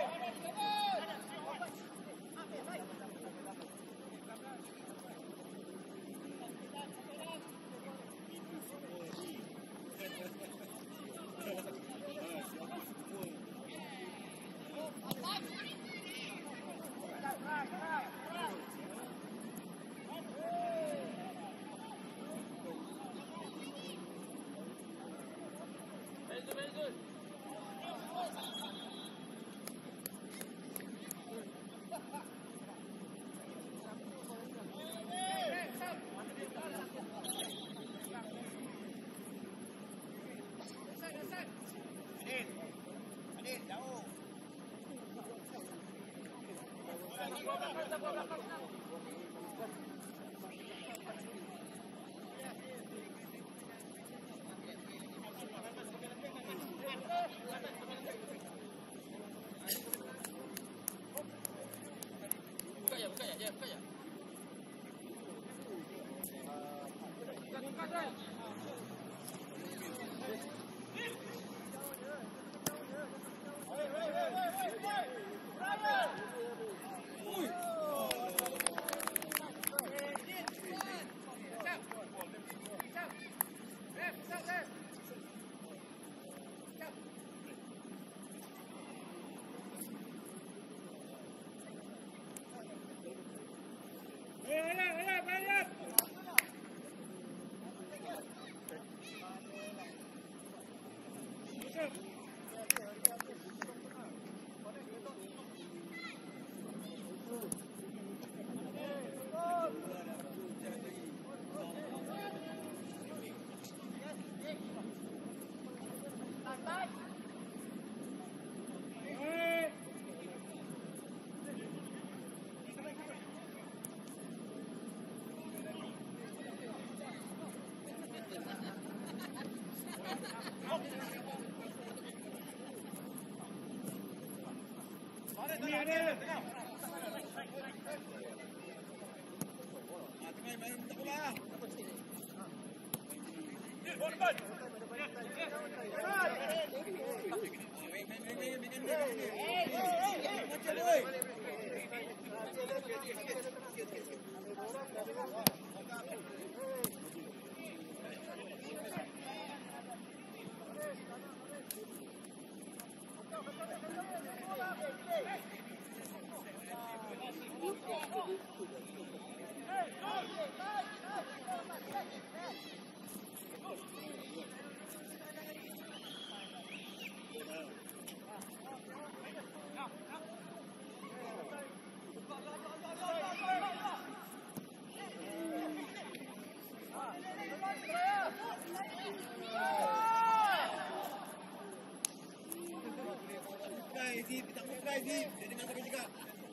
Dia dengar kau cakap.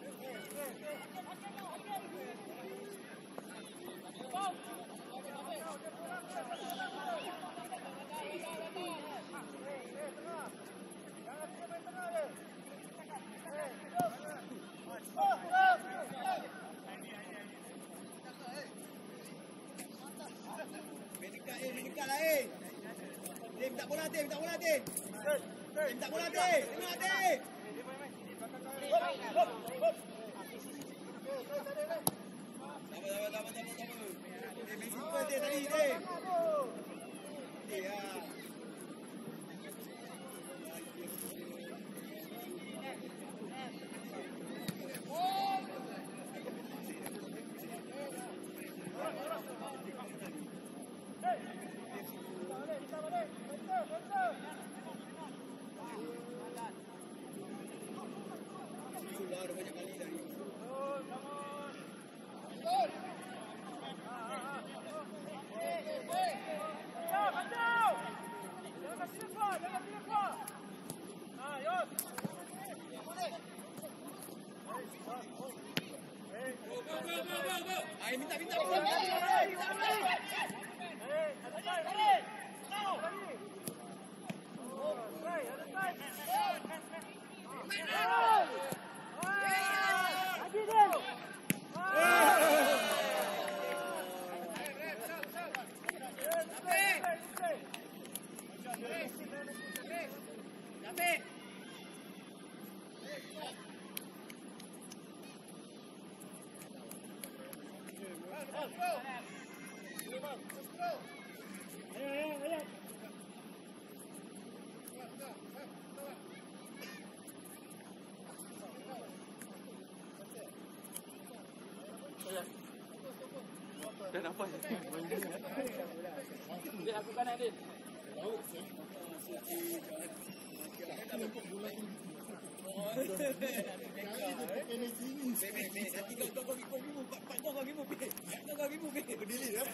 Dekat lah Tim tak bola Tim, tak bola Tim. Tim tak bola Tim. Tengok Tim. Sabar. Tim main super Tim tadi Tim. Ya. Minta. Dah nampak. Dia aku kanan dia. Nanti kau ribu, 4 kau ribu, kau ribu, berdiri dah.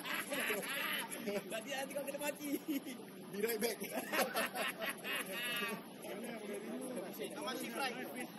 Nanti kau kena mati. Be right back. Nama si Fly.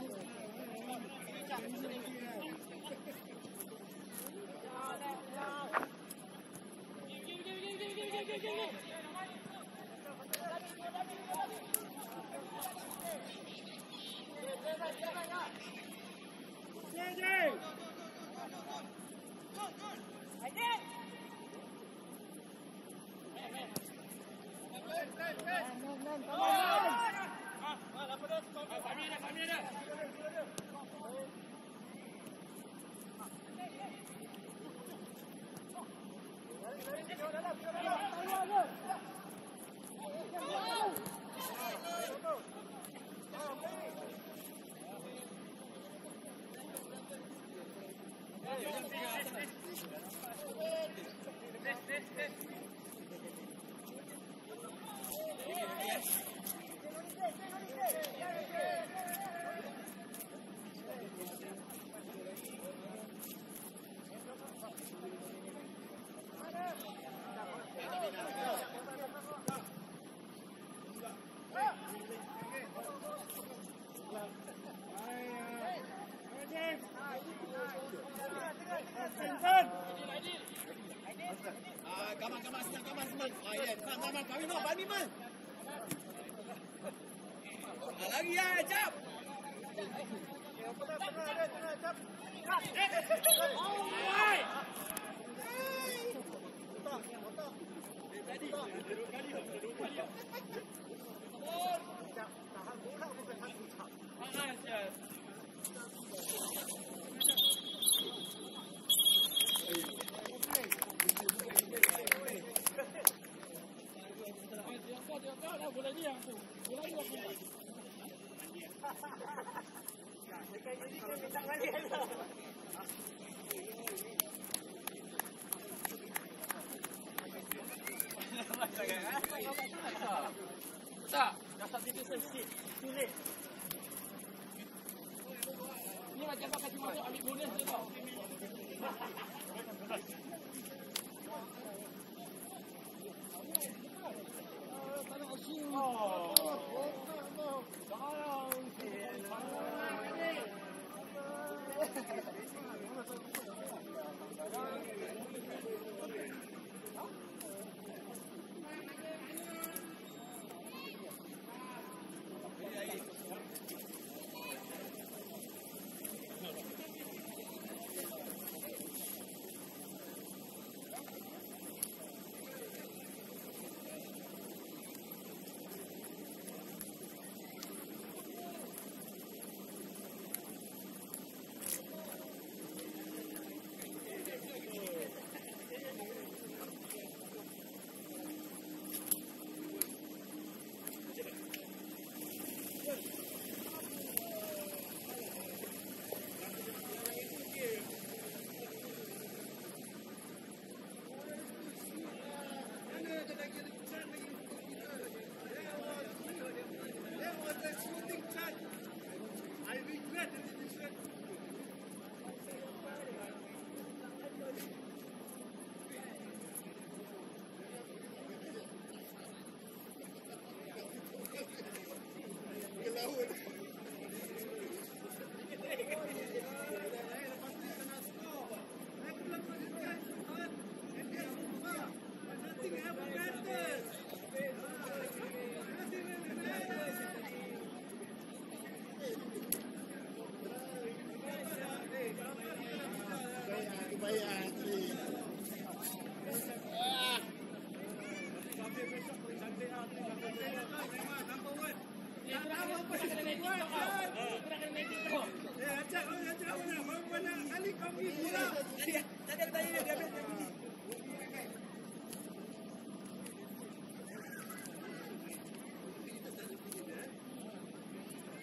Gaman senang. Ya, gaman kami nak bani man. Lagi ya, jap. Tak, dasar tiga sikit. Sulit. Ni macam kau kasi masuk ambil bonus tu tau. Tadi